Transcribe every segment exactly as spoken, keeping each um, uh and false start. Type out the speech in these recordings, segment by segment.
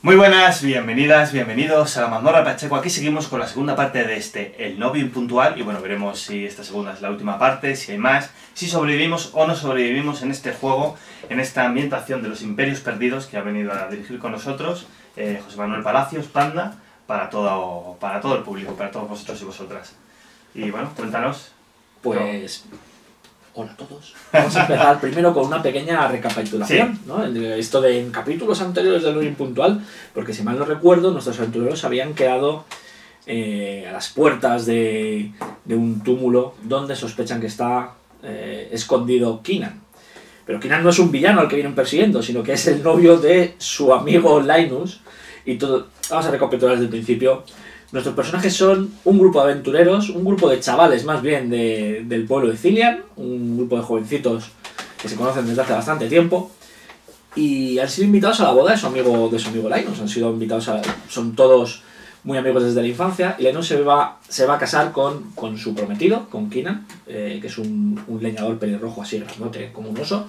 Muy buenas, bienvenidas, bienvenidos a la Mazmorra Pacheco. Aquí seguimos con la segunda parte de este, el novio impuntual. Y bueno, veremos si esta segunda es la última parte, si hay más, si sobrevivimos o no sobrevivimos en este juego, en esta ambientación de los Imperios Perdidos que ha venido a dirigir con nosotros eh, José Manuel Palacios, Panda, para todo, para todo el público, para todos vosotros y vosotras. Y bueno, cuéntanos. Pues... Hola a todos. Vamos a empezar primero con una pequeña recapitulación, sí. ¿no? Esto de en capítulos anteriores del novio impuntual, porque si mal no recuerdo, nuestros aventureros habían quedado eh, a las puertas de, de un túmulo donde sospechan que está eh, escondido Kynan. Pero Kynan no es un villano al que vienen persiguiendo, sino que es el novio de su amigo Linus. Y todo. Vamos a recapitular desde el principio. Nuestros personajes son un grupo de aventureros, un grupo de chavales más bien de, del pueblo de Cillian, un grupo de jovencitos que se conocen desde hace bastante tiempo y han sido invitados a la boda de su amigo, de su amigo Linus. Han sido invitados a, son todos muy amigos desde la infancia y Linus se va, se va a casar con, con su prometido, con Kynan, eh, que es un, un leñador pelirrojo así grandote como un oso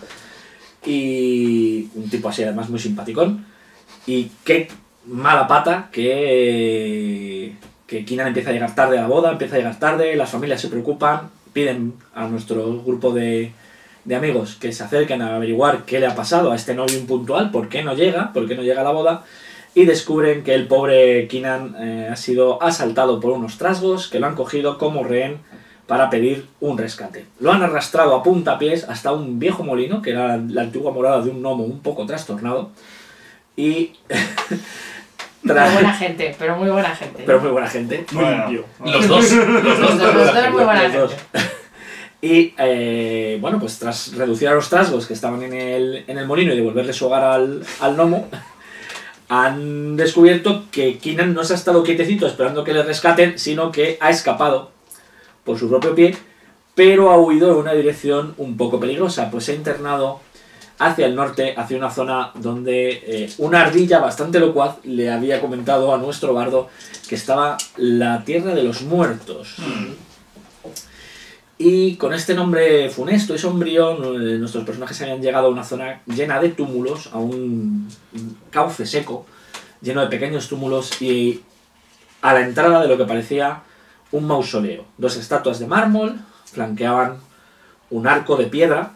y un tipo así además muy simpaticón. Y qué mala pata que, que Kynan empieza a llegar tarde a la boda, empieza a llegar tarde, las familias se preocupan, piden a nuestro grupo de, de amigos que se acerquen a averiguar qué le ha pasado a este novio impuntual, por qué no llega, por qué no llega a la boda, y descubren que el pobre Kynan eh, ha sido asaltado por unos trasgos que lo han cogido como rehén para pedir un rescate. Lo han arrastrado a puntapiés hasta un viejo molino, que era la antigua morada de un gnomo un poco trastornado, y... Pero buena gente, pero muy buena gente. Pero muy buena gente. Muy bueno, Los dos. Los dos, los dos, los dos muy buena los gente. Dos. Y eh, bueno, pues tras reducir a los trasgos que estaban en el, en el molino y devolverle su hogar al, al gnomo, han descubierto que Kynan no se ha estado quietecito esperando que le rescaten, sino que ha escapado por su propio pie, pero ha huido en una dirección un poco peligrosa, pues se ha internado hacia el norte, hacia una zona donde eh, una ardilla bastante locuaz le había comentado a nuestro bardo que estaba la tierra de los muertos. Mm. Y con este nombre funesto y sombrío, nuestros personajes habían llegado a una zona llena de túmulos, a un cauce seco, lleno de pequeños túmulos y a la entrada de lo que parecía un mausoleo. Dos estatuas de mármol flanqueaban un arco de piedra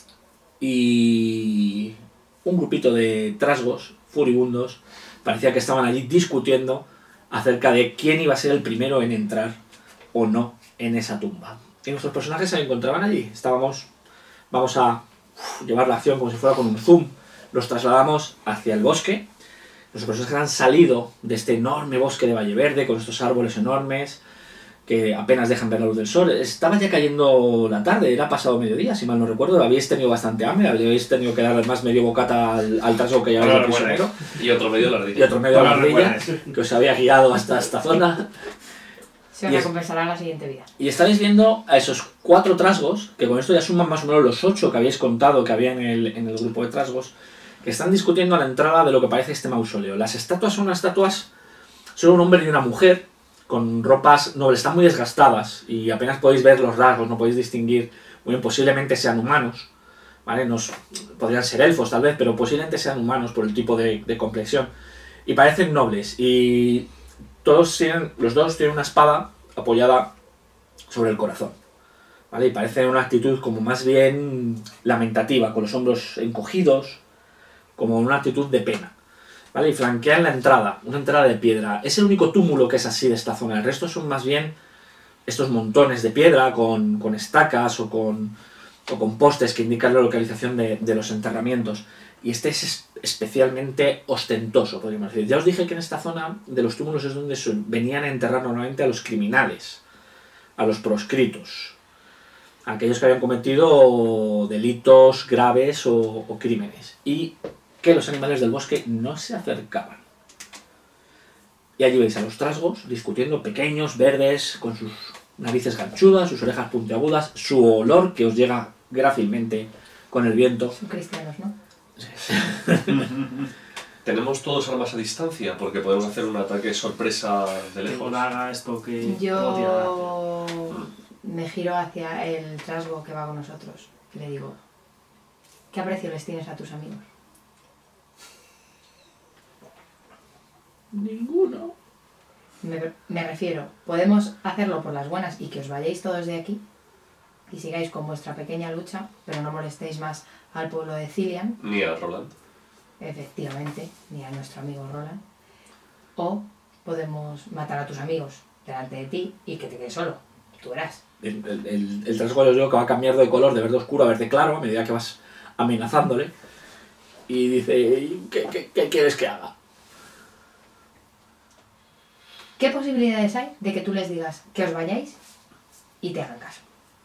y un grupito de trasgos furibundos parecía que estaban allí discutiendo acerca de quién iba a ser el primero en entrar o no en esa tumba. Y nuestros personajes se encontraban allí. Estábamos, vamos a uf, llevar la acción como si fuera con un zoom. Los trasladamos hacia el bosque. Nuestros personajes han salido de este enorme bosque de Valle Verde con estos árboles enormes que apenas dejan ver la luz del sol. Estaba ya cayendo la tarde, era pasado mediodía, si mal no recuerdo. Habíais tenido bastante hambre, habíais tenido que dar además medio bocata al, al trasgo que llevaba el prisionero. Y otro medio a la ardilla. Y otro medio a la ardilla, que os había guiado hasta esta zona. Se os recompensará en la siguiente vida. Y estáis viendo a esos cuatro trasgos, que con esto ya suman más o menos los ocho que habéis contado que había en el, en el grupo de trasgos, que están discutiendo a la entrada de lo que parece este mausoleo. Las estatuas son unas estatuas, son un hombre y una mujer, con ropas nobles, están muy desgastadas y apenas podéis ver los rasgos, no podéis distinguir muy bien, posiblemente sean humanos, ¿vale? Nos, podrían ser elfos tal vez, pero posiblemente sean humanos por el tipo de, de complexión. Y parecen nobles y todos tienen, los dos tienen una espada apoyada sobre el corazón, ¿vale? Y parece una actitud como más bien lamentativa, con los hombros encogidos, como una actitud de pena. ¿Vale? Y flanquean la entrada, una entrada de piedra. Es el único túmulo que es así de esta zona. El resto son más bien estos montones de piedra con, con estacas o con, o con postes que indican la localización de, de los enterramientos. Y este es especialmente ostentoso, podríamos decir. Ya os dije que en esta zona de los túmulos es donde venían a enterrar normalmente a los criminales, a los proscritos, a aquellos que habían cometido delitos graves o, o crímenes. Y que los animales del bosque no se acercaban. Y allí veis a los trasgos discutiendo, pequeños, verdes, con sus narices ganchudas, sus orejas puntiagudas, su olor que os llega grácilmente con el viento. Son cristianos, ¿no? ¿Tenemos todos armas a distancia? Porque podemos hacer un ataque sorpresa de lejos. Haga esto que... Yo me giro hacia el trasgo que va con nosotros y le digo: ¿qué aprecio les tienes a tus amigos? Ninguno. Me, me refiero, podemos hacerlo por las buenas y que os vayáis todos de aquí y sigáis con vuestra pequeña lucha, pero no molestéis más al pueblo de Cillian, Ni a Roland. efectivamente, ni a nuestro amigo Roland. O podemos matar a tus amigos delante de ti y que te quedes solo. Tú verás. El, el, el, el trasgo yo creo que va cambiando de color de verde oscuro a verde claro a medida que vas amenazándole. Y dice, ¿qué, qué, qué quieres que haga? ¿Qué posibilidades hay de que tú les digas que os vayáis y te hagan caso?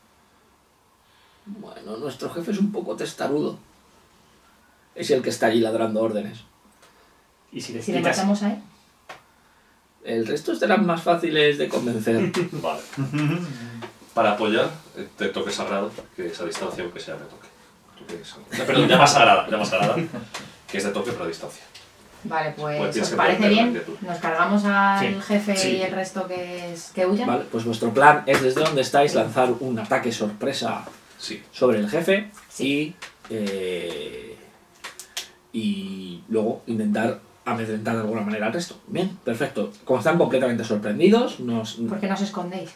Bueno, nuestro jefe es un poco testarudo. Es el que está allí ladrando órdenes. Y si le Si le explicas... matamos a él, El resto serán más fáciles de convencer. Vale. Para apoyar, eh, te toque sagrado, que esa distancia aunque sea de toque. Toque sagrado. Perdón, llama sagrada, llama sagrada, que es de toque pero a distancia. vale, pues, Pues tienes ¿os que parece poner la bien? inquietud. ¿Nos cargamos al Sí, jefe sí. y el resto que, es, que huyan? Vale, pues vuestro plan es desde donde estáis lanzar un ataque sorpresa Sí. sobre el jefe Sí. y, eh, y luego intentar amedrentar de alguna manera al resto. Bien, perfecto. Como están completamente sorprendidos, nos... ¿Por qué no os escondéis?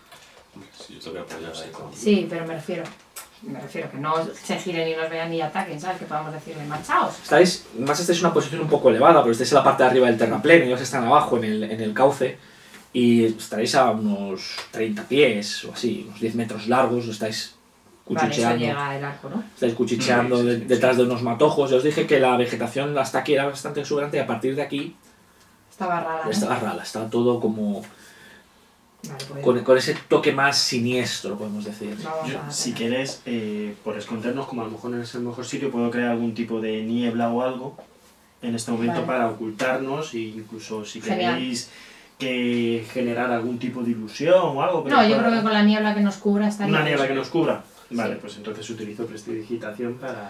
Sí, yo te voy a apoyar ahí con... Sí, pero me refiero, me refiero que no se giren y nos vean ni ataquen, ¿sabes? Que podamos decirle, marchaos. Estáis, más estáis en una posición un poco elevada, pero estáis en la parte de arriba del terraplén y ellos están abajo en el, en el cauce y estaréis a unos treinta pies o así, unos diez metros largos, estáis Vale, eso cuchicheando. llega el arco, ¿no? Estáis cuchicheando Sí, sí, de- sí, detrás sí. de unos matojos. Ya os dije que la vegetación hasta aquí era bastante exuberante y a partir de aquí Estaba rara, ¿no? estaba rala, estaba todo como Vale, pues con, con ese toque más siniestro, podemos decir. vamos Yo, a... si quieres, eh, por escondernos, como a lo mejor no es el mejor sitio, puedo crear algún tipo de niebla o algo en este momento Vale. para ocultarnos e incluso si Genial. queréis que generar algún tipo de ilusión o algo. pero No, yo para- creo que con la niebla que nos cubra estaría Una niebla bien. que nos cubra. Vale, Sí. pues entonces utilizo prestidigitación para...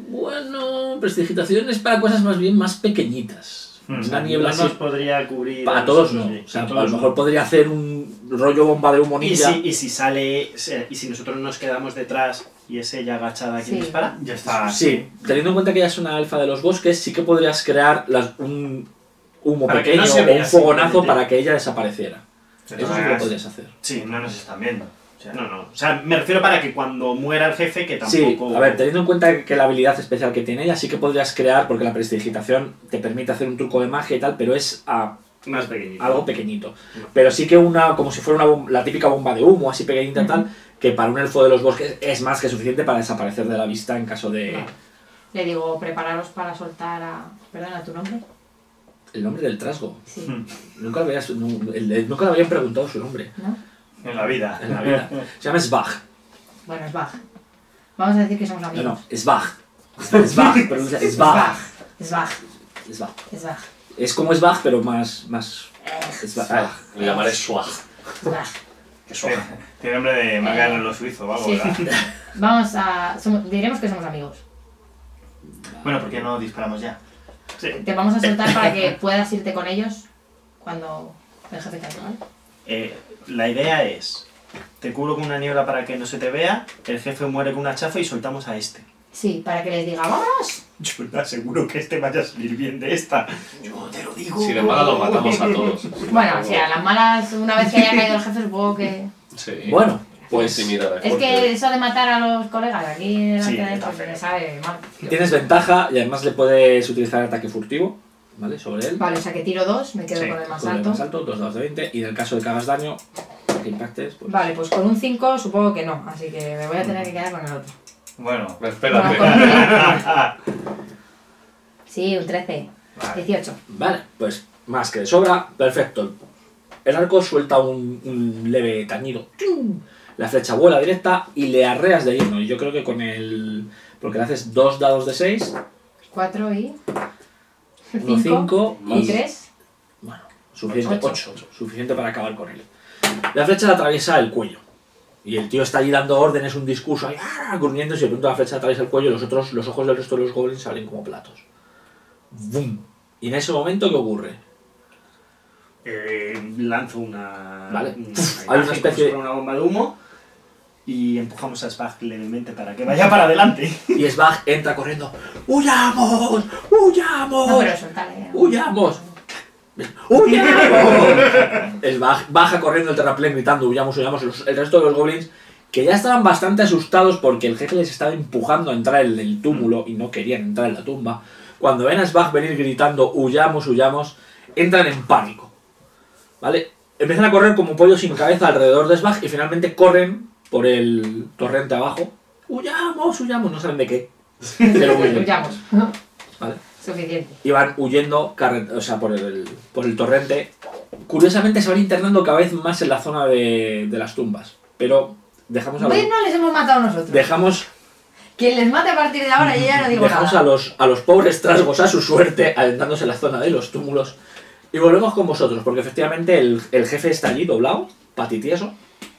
Bueno, prestidigitación es para cosas más bien más pequeñitas. Mm. Una niebla no así. nos podría cubrir... A todos nosotros no. bien, O sea, a a todos lo no. mejor podría hacer un rollo bomba de humo Y ninja. si, y si sale, y si nosotros nos quedamos detrás y es ella agachada quien Sí. dispara, Ya está. Sí, teniendo en cuenta que ella es una elfa de los bosques, sí que podrías crear las- un humo Para que pequeño no se o vea, un fogonazo simplemente. para que ella desapareciera. De Eso todas sí que lo maneras, podrías hacer. Sí, no nos están viendo. O sea, No, no. O sea, me refiero para que cuando muera el jefe, que Sí, tampoco... a ver, teniendo en cuenta que la habilidad especial que tiene ella, sí que podrías crear, porque la prestidigitación te permite hacer un truco de magia y tal, pero es a Más pequeñito. algo pequeñito. Pero sí que una, como si fuera una bom- la típica bomba de humo, así pequeñita y tal, que para un elfo de los bosques es más que suficiente para desaparecer de la vista en caso de... Vale. Le digo, prepararos para soltar a... Perdona, ¿tu nombre? El nombre del trasgo. Sí, Nunca le, habías- nu- el- el- nunca le habían preguntado su nombre ¿no? en la vida. en la vida. Se llama Svag. Bueno, es Bach. Vamos a decir que somos No, amigos. no, Svag. Svag, pronuncia Svag. Es Bach. Svag. Es Bach. Es como Svag, pero más... más Eh, Svag. Ah, Le llamaré Swag. es Bach. Que Swag. Tiene nombre de Mariano suizo, vamos, Sí. ¿verdad? Vamos a... somos- diremos que somos amigos. Bueno, ¿por qué no disparamos ya? Sí. Te vamos a soltar para que puedas irte con ellos cuando el jefe caiga, ¿vale? Eh, la idea es, te cubro con una niebla para que no se te vea, el jefe muere con una chafa y soltamos a este. Sí, para que les diga, ¡vámonos! Yo te aseguro que este vaya a salir bien de esta. Yo te lo digo. Si de mala lo matamos a todos. Bueno, o sea, las malas, una vez que haya caído el jefe, supongo que... Sí. Bueno, pues Intimidar Es que eso de matar a los colegas aquí delante Sí, de él, está pues feo. me sabe mal. tienes ventaja y además le puedes utilizar ataque furtivo, ¿vale? Sobre él. Vale, o sea que tiro dos, me quedo Sí, con el más Con el alto. más alto, dos dados de veinte. Y en el caso de que hagas daño, que impactes, pues... Vale, pues con un cinco supongo que no, así que me voy a tener que quedar con el otro. Bueno, Espérate. Bueno, con un- Sí, un trece. Vale. dieciocho. Vale, pues más que de sobra, perfecto. El arco suelta un, un leve tañido. ¡Tum! La flecha vuela directa y le arreas de lleno. Y yo creo que con el... Porque le haces dos dados de seis, cuatro y... uno cinco y y... tres. Bueno, suficiente, Ocho. ocho. Suficiente para acabar con él. La flecha le atraviesa el cuello. Y el tío está allí dando órdenes, un discurso, ahí, ¡ah! Gruñéndose, y de pronto la flecha atraviesa el cuello y los otros, los ojos del resto de los goblins salen como platos. ¡Bum! Y en ese momento, ¿qué ocurre? Eh, lanzo una... Vale. una, Hay una imagen especie- como si fuera una bomba de humo y empujamos a Spag levemente para que vaya para adelante. Y Svag entra corriendo. ¡Huyamos! ¡Huyamos! No, pero suéltale. ¡Huyamos! ¡Huyamos! El baja, baja corriendo el terraplén gritando, huyamos, huyamos. Los, el resto de los goblins, que ya estaban bastante asustados porque el jefe les estaba empujando a entrar en el túmulo y no querían entrar en la tumba. Cuando ven a Svag venir gritando, huyamos, huyamos, entran en pánico. ¿Vale? Empiezan a correr como pollos sin cabeza alrededor de Svag y finalmente corren por el torrente abajo. ¡Huyamos, huyamos! No saben de qué. Pero huyen. Huyamos. ¿Vale? Suficiente. Y van huyendo o sea, por, el, por el torrente. Curiosamente se van internando cada vez más en la zona de, de las tumbas. Pero dejamos a los... Pues no les hemos matado nosotros. Dejamos, Quien les mate a partir de ahora, yo ya no digo dejamos nada. a, los, a los pobres trasgos a su suerte, adentrándose en la zona de los túmulos. Y volvemos con vosotros, porque efectivamente el, el jefe está allí doblado, patitieso.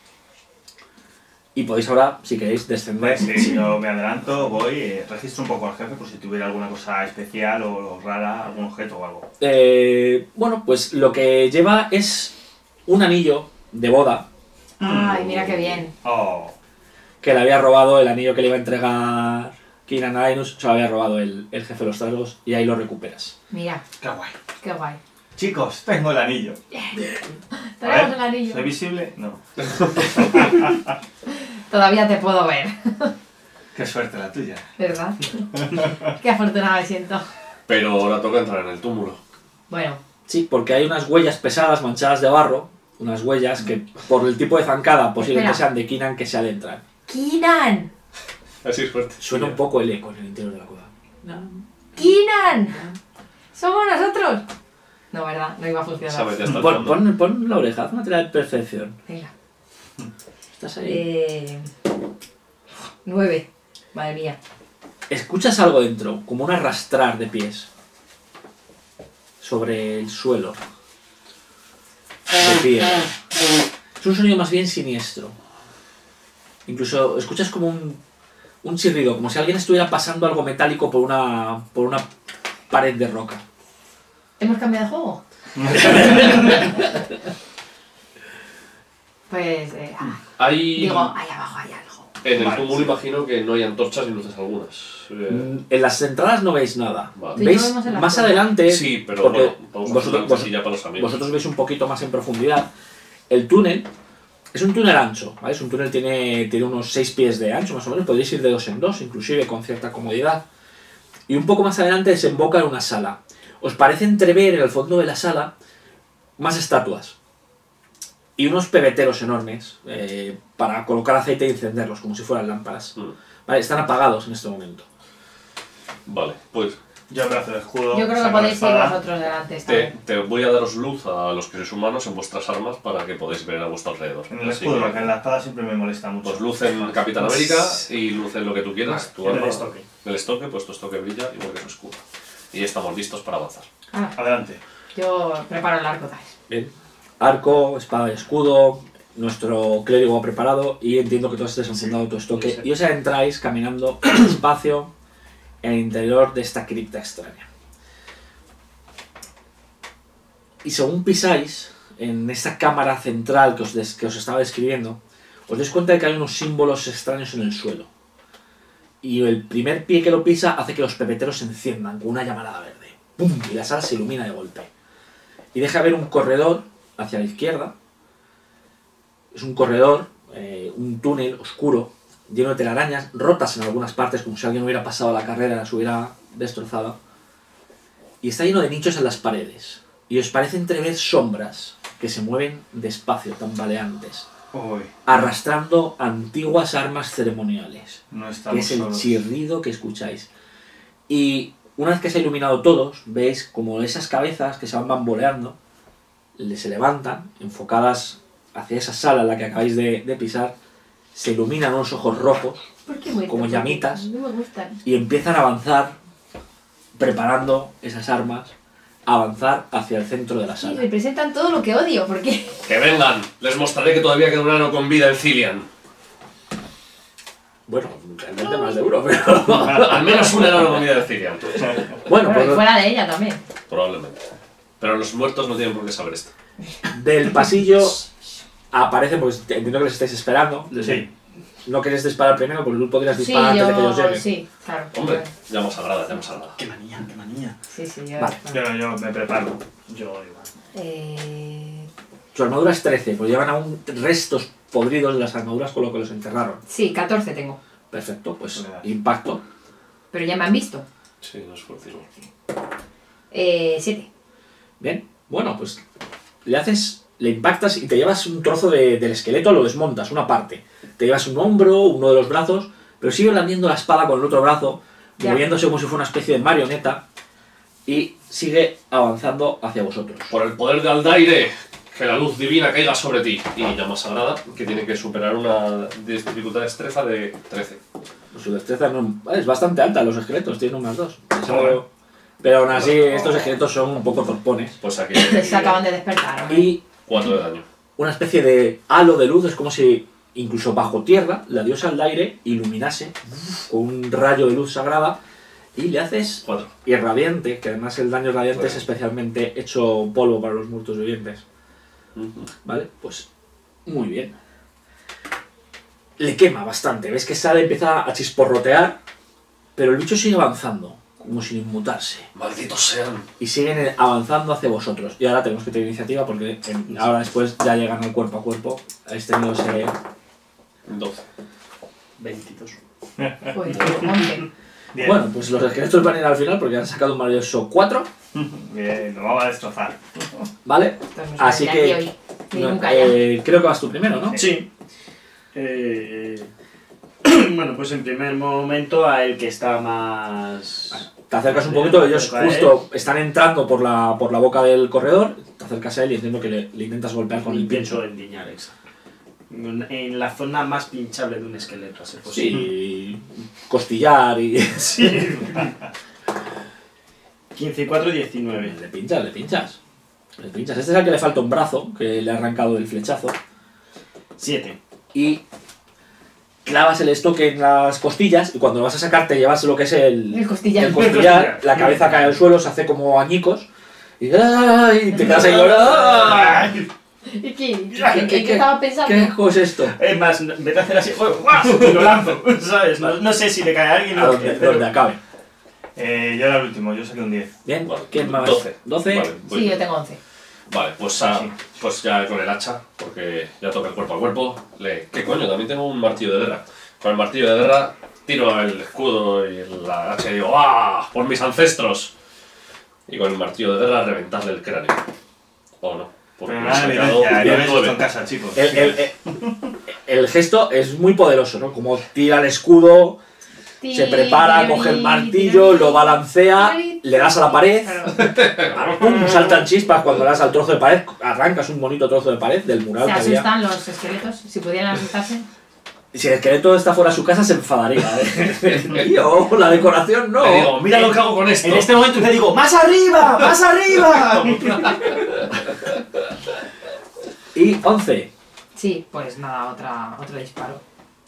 Y podéis ahora, si queréis, descender. Pues sí, yo me adelanto, voy, eh, registro un poco al jefe por si tuviera alguna cosa especial o, o rara, algún objeto o algo. Eh, bueno, pues lo que lleva es un anillo de boda Ay, mira qué bien. Oh, que le había robado, el anillo que le iba a entregar Keenan a Ainus, se lo había robado el, el jefe de los trasgos y ahí lo recuperas. Mira, qué guay. qué guay. Chicos, tengo el anillo. Tenemos A ver, el anillo. ¿Soy visible? No. Todavía te puedo ver. Qué suerte la tuya. ¿Verdad? Qué afortunada me siento. Pero ahora toca entrar en el túmulo. Bueno, Sí, porque hay unas huellas pesadas manchadas de barro, unas huellas que por el tipo de zancada posiblemente Espera. sean de Keenan que se adentran. ¡Keenan! Así es fuerte. Suena un poco el eco en el interior de la cueva. ¡Keenan! ¿Somos nosotros? No, ¿verdad? No iba a funcionar. Sabes, ya está el Pon, fondo. pon, pon la oreja, haz una tira de percepción. Venga. ¿Estás ahí? Eh... Nueve. Madre mía. Escuchas algo dentro, como un arrastrar de pies sobre el suelo de piedra. Es un sonido más bien siniestro. Incluso escuchas como un, un chirrido, como si alguien estuviera pasando algo metálico por una, por una pared de roca. ¿Hemos cambiado de juego? Pues... Eh, ah, Hay... digo, ahí abajo hay algo. En el Vale, túmulo sí. imagino que no hay antorchas ni luces algunas. Eh, Mm, En las entradas no veis nada. Vale. Tú y yo ¿Veis? vemos en la Más cueva. adelante, sí, pero porque bueno, vamos a hacer vosotros, una vos- casilla para los amigos. vosotros veis un poquito más en profundidad. El túnel es un túnel ancho, ¿vale? Es un túnel tiene, tiene unos seis pies de ancho más o menos, podéis ir de dos en dos, inclusive con cierta comodidad. Y un poco más adelante desemboca en una sala. Os parece entrever en el fondo de la sala más estatuas y unos pebeteros enormes eh, para colocar aceite e encenderlos como si fueran lámparas. Mm, Vale, están apagados en este momento. Vale, pues Yo abrazo el escudo. Yo creo que saco la podéis ir espada. vosotros delante esta te, vez. te voy a daros luz a los que sois humanos en vuestras armas para que podáis ver a vuestro alrededor. En el Así escudo, que, porque en la espada siempre me molesta mucho. pues luz en Capitán América y luz en lo que tú quieras. Tu En arma, el estoque. el estoque, pues tu estoque brilla igual que tu escudo. Y estamos listos para avanzar. Ah, Adelante. yo preparo el arco, ¿sabes? Bien. Arco, espada y escudo, nuestro clérigo ha preparado y entiendo que todos estés enfundado tu estoque. sí. Y os adentráis caminando despacio en el interior de esta cripta extraña. Y según pisáis en esta cámara central que os, des- que os estaba describiendo, os dais cuenta de que hay unos símbolos extraños en el suelo. Y el primer pie que lo pisa hace que los pebeteros se enciendan con una llamarada verde. ¡Pum! Y la sala se ilumina de golpe. Y deja ver un corredor hacia la izquierda. Es un corredor, eh, un túnel oscuro, lleno de telarañas, rotas en algunas partes, como si alguien hubiera pasado la carrera y las hubiera destrozado. Y está lleno de nichos en las paredes. Y os parece entrever sombras que se mueven despacio, tambaleantes, Uy, arrastrando antiguas armas ceremoniales, no que estamos es el solos. chirrido que escucháis. Y una vez que se ha iluminado todos, veis como esas cabezas que se van bamboleando, le- se levantan, enfocadas hacia esa sala en la que acabáis de, de pisar, se iluminan unos ojos rojos ¿Por qué muy Como tonto? llamitas. No me gustan. y empiezan a avanzar, preparando esas armas, a avanzar hacia el centro de la Sí, sala. representan todo lo que odio, ¿por qué? ¡Que vengan! Les mostraré que todavía queda un enano con vida en Cillian. Bueno, realmente más de uno, pero... Al menos un enano con vida en Cillian. Bueno, Bueno, y pues fuera de ella también. Probablemente. Pero los muertos no tienen por qué saber esto. del pasillo aparecen, porque entiendo que les estáis esperando. Sí. No queréis disparar primero, porque tú podrías Sí, disparar antes de que ellos yo... lleguen. Sí, claro. Hombre, llama sagrada, llama sagrada. Qué manía, qué manía. Sí, sí, yo. Vale. Yo, yo me preparo. Yo igual. Eh, Su armadura es trece, pues llevan aún restos podridos de las armaduras con lo que los enterraron. sí, catorce tengo. Perfecto, pues Vale. impacto. Pero ya me han visto. Sí, no es fácil. Eh, siete. Bien, bueno, pues le haces, le impactas y te llevas un trozo de- del esqueleto, lo desmontas, una parte. Te llevas un hombro, uno de los brazos, pero sigue blandiendo la espada con el otro brazo, Ya. moviéndose como si fuera una especie de marioneta, y sigue avanzando hacia vosotros. Por el poder de Aldaire, que la luz divina caiga sobre ti. Y llama sagrada, que tiene que superar una dificultad de destreza de trece. Su destreza no, es bastante alta, los esqueletos tienen un más dos. Eso- Bueno. pero aún así, estos esqueletos son un poco torpones. Pues aquí Se acaban de despertar. hombre. Y cuatro de daño. una especie de halo de luz, es como si incluso bajo tierra la diosa al aire iluminase con un rayo de luz sagrada y le haces cuatro. irradiante, que además el daño radiante es Bueno. especialmente hecho polvo para los muertos vivientes. Ujú. ¿Vale? Pues muy bien. Le quema bastante, ves que sale, empieza a chisporrotear, pero el bicho sigue avanzando, como sin inmutarse. Malditos sean. Y siguen avanzando hacia vosotros. Y ahora tenemos que tener iniciativa porque en- ahora después ya llegan al cuerpo a cuerpo. Habéis tenido ese... doce. veintidós. Pues, once. Bien. Bueno, pues los esqueletos van a ir al final porque han sacado un maravilloso cuatro, Bien, lo vamos a destrozar. ¿vale? Esto no se Así ve que- aquí hoy, ni No, nunca ya. eh, creo que vas tú primero, ¿no? Sí. Eh, bueno, pues en primer momento a el que está más... Te acercas un poquito, ellos Cerca de justo están entrando por la, por la boca del corredor, te acercas a él y entiendo que le, le intentas golpear con el Intento pincho. endiñar, exacto. En en la zona más pinchable de un esqueleto, a ser posible. Sí, costillar y... Sí. quince y cuatro, diecinueve. Le pinchas, le pinchas. Le pinchas. Este es el que le falta un brazo, que le ha arrancado del flechazo. siete. Y clavas el estoque en las costillas y cuando lo vas a sacar te llevas lo que es el, El costillar. el costillar, la cabeza cae al suelo, se hace como añicos y, ¡ay! Te quedas ahí ¡ay! ¿Y qué? ¿En ¿Qué- qué, qué- qué estaba pensando? ¿Qué juego es esto? Es más, en vez de hacer así, ¡oh, guau! Y lo lanzo, ¿sabes? No, no sé si le cae a alguien A o donde, qué, pero- donde acabe. Eh, yo era el último, yo saqué un diez. Bien, Vale, ¿quién más? doce. doce. Vale, voy. Sí, yo tengo once. Vale, pues, ah, Sí. pues ya con el hacha, porque ya toca el cuerpo a cuerpo. Le... ¿Qué coño? También tengo un martillo de guerra. Con el martillo de guerra tiro el escudo y la hacha y digo ¡ah! ¡Por mis ancestros! Y con el martillo de guerra reventarle el cráneo. O no. Porque Pero me he nada, sacado evidencia, no diez, habéis nueve. hecho en casa, chicos. El, el- el- el gesto es muy poderoso, ¿no? Como tira el escudo, se prepara, coge el martillo, lo balancea, le das a la pared, ¡pum! Saltan chispas cuando le das al trozo de pared, arrancas un bonito trozo de pared del mural Se que había. asustan los esqueletos, si pudieran asustarse. Si el esqueleto está fuera de su casa se enfadaría. ¿eh? Tío, la decoración no. Le digo, mira lo que hago con esto. En este momento te digo, ¡más arriba! ¡Más arriba! Y once. Sí, pues nada, otra, otro disparo.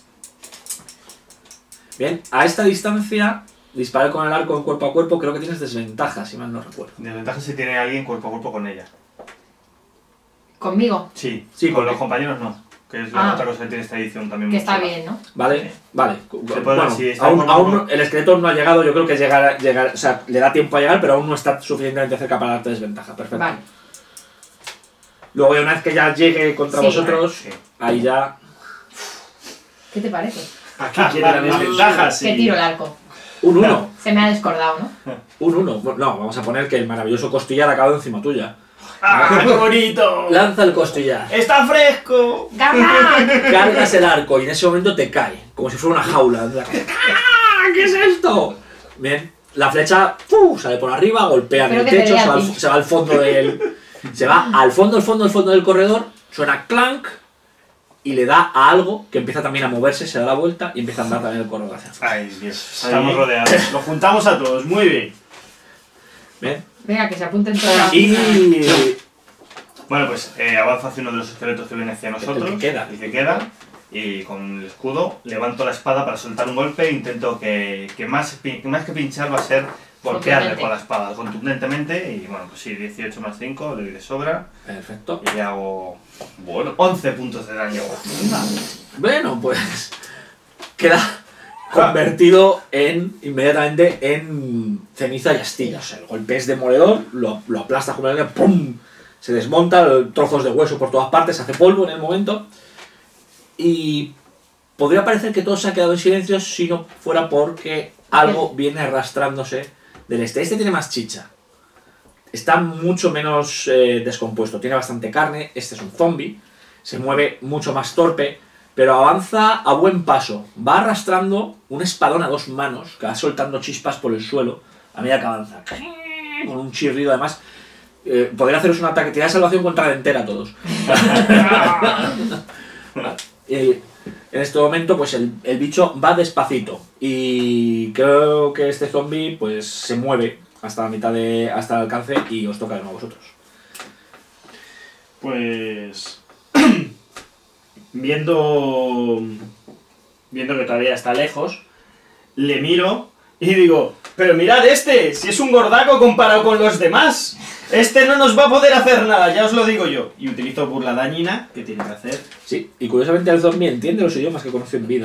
Bien, a esta distancia, disparar con el arco en cuerpo a cuerpo, creo que tienes desventaja, si mal no recuerdo. Desventaja si tiene alguien cuerpo a cuerpo con ella. ¿Conmigo? Sí, Sí, con porque- los compañeros no. Que es la Ah. otra cosa que tiene esta edición también. Que muy está chula. bien, ¿no? ¿Vale? Vale. puede- Bueno, si está aún, cuerpo a aún cuerpo. no- el esqueleto no ha llegado, yo creo que llegar, llegar, o sea, le da tiempo a llegar, pero aún no está suficientemente cerca para darte desventaja. Perfecto. Vale. Luego, una vez que ya llegue contra Sí. vosotros, Sí. ahí ya... ¿Qué te parece? Aquí quiere la desventaja, sí. Que tiro el arco. Un uno. Se me ha descordado, ¿no? Un uno. Bueno, no, vamos a poner que el maravilloso costillar ha acabado encima tuya. ¡Ah, qué bonito! Lanza el costillar. ¡Está fresco! ¡Gama! Cargas el arco y en ese momento te cae, como si fuera una jaula. ¡Ah! ¿Qué es esto? Bien, la flecha ¡fu! Sale por arriba, golpea en Pero el que te techo, dé se a va, ti. al, se va al fondo del. Se va al fondo, al fondo, al fondo del corredor, suena clank y le da a algo que empieza también a moverse, se da la vuelta y empieza a andar también el corredor hacia afuera. Ay, Dios. Ahí. Estamos rodeados. Lo juntamos a todos, muy bien. Bien. Venga, que se apunten todos. Y. Bueno, pues eh, avanzo hacia uno de los esqueletos que viene hacia nosotros. El que queda. El que queda. Y con el escudo levanto la espada para soltar un golpe e intento que, que más, pi- más que pinchar va a ser golpearle Contundente. con la espada contundentemente. Y bueno, pues sí, dieciocho más cinco, le doy de sobra. Perfecto. Y le hago Bueno, once puntos de daño. Bueno, pues. Queda. convertido en inmediatamente en ceniza y astilla. O sea, el golpe es demoledor, lo, lo aplastas completamente, ¡pum! Se desmonta, trozos de hueso por todas partes, se hace polvo en el momento. Y podría parecer que todo se ha quedado en silencio si no fuera porque algo viene arrastrándose del este. Este tiene más chicha. Está mucho menos eh, descompuesto, tiene bastante carne. Este es un zombie, se mueve mucho más torpe, pero avanza a buen paso. Va arrastrando un espadón a dos manos que va soltando chispas por el suelo a medida que avanza. Con un chirrido además. Eh, podría haceros un ataque, tirar salvación contra la entera a todos. eh, en este momento pues el, el bicho va despacito y creo que este zombie pues se mueve hasta la mitad de hasta el alcance y os toca de nuevo a vosotros. Pues viendo viendo que todavía está lejos, le miro y digo, pero mirad este, si es un gordaco comparado con los demás. Este no nos va a poder hacer nada, ya os lo digo yo. Y utilizo burla dañina, que tiene que hacer. Sí, y curiosamente el zombie entiende los idiomas que conoce en vida.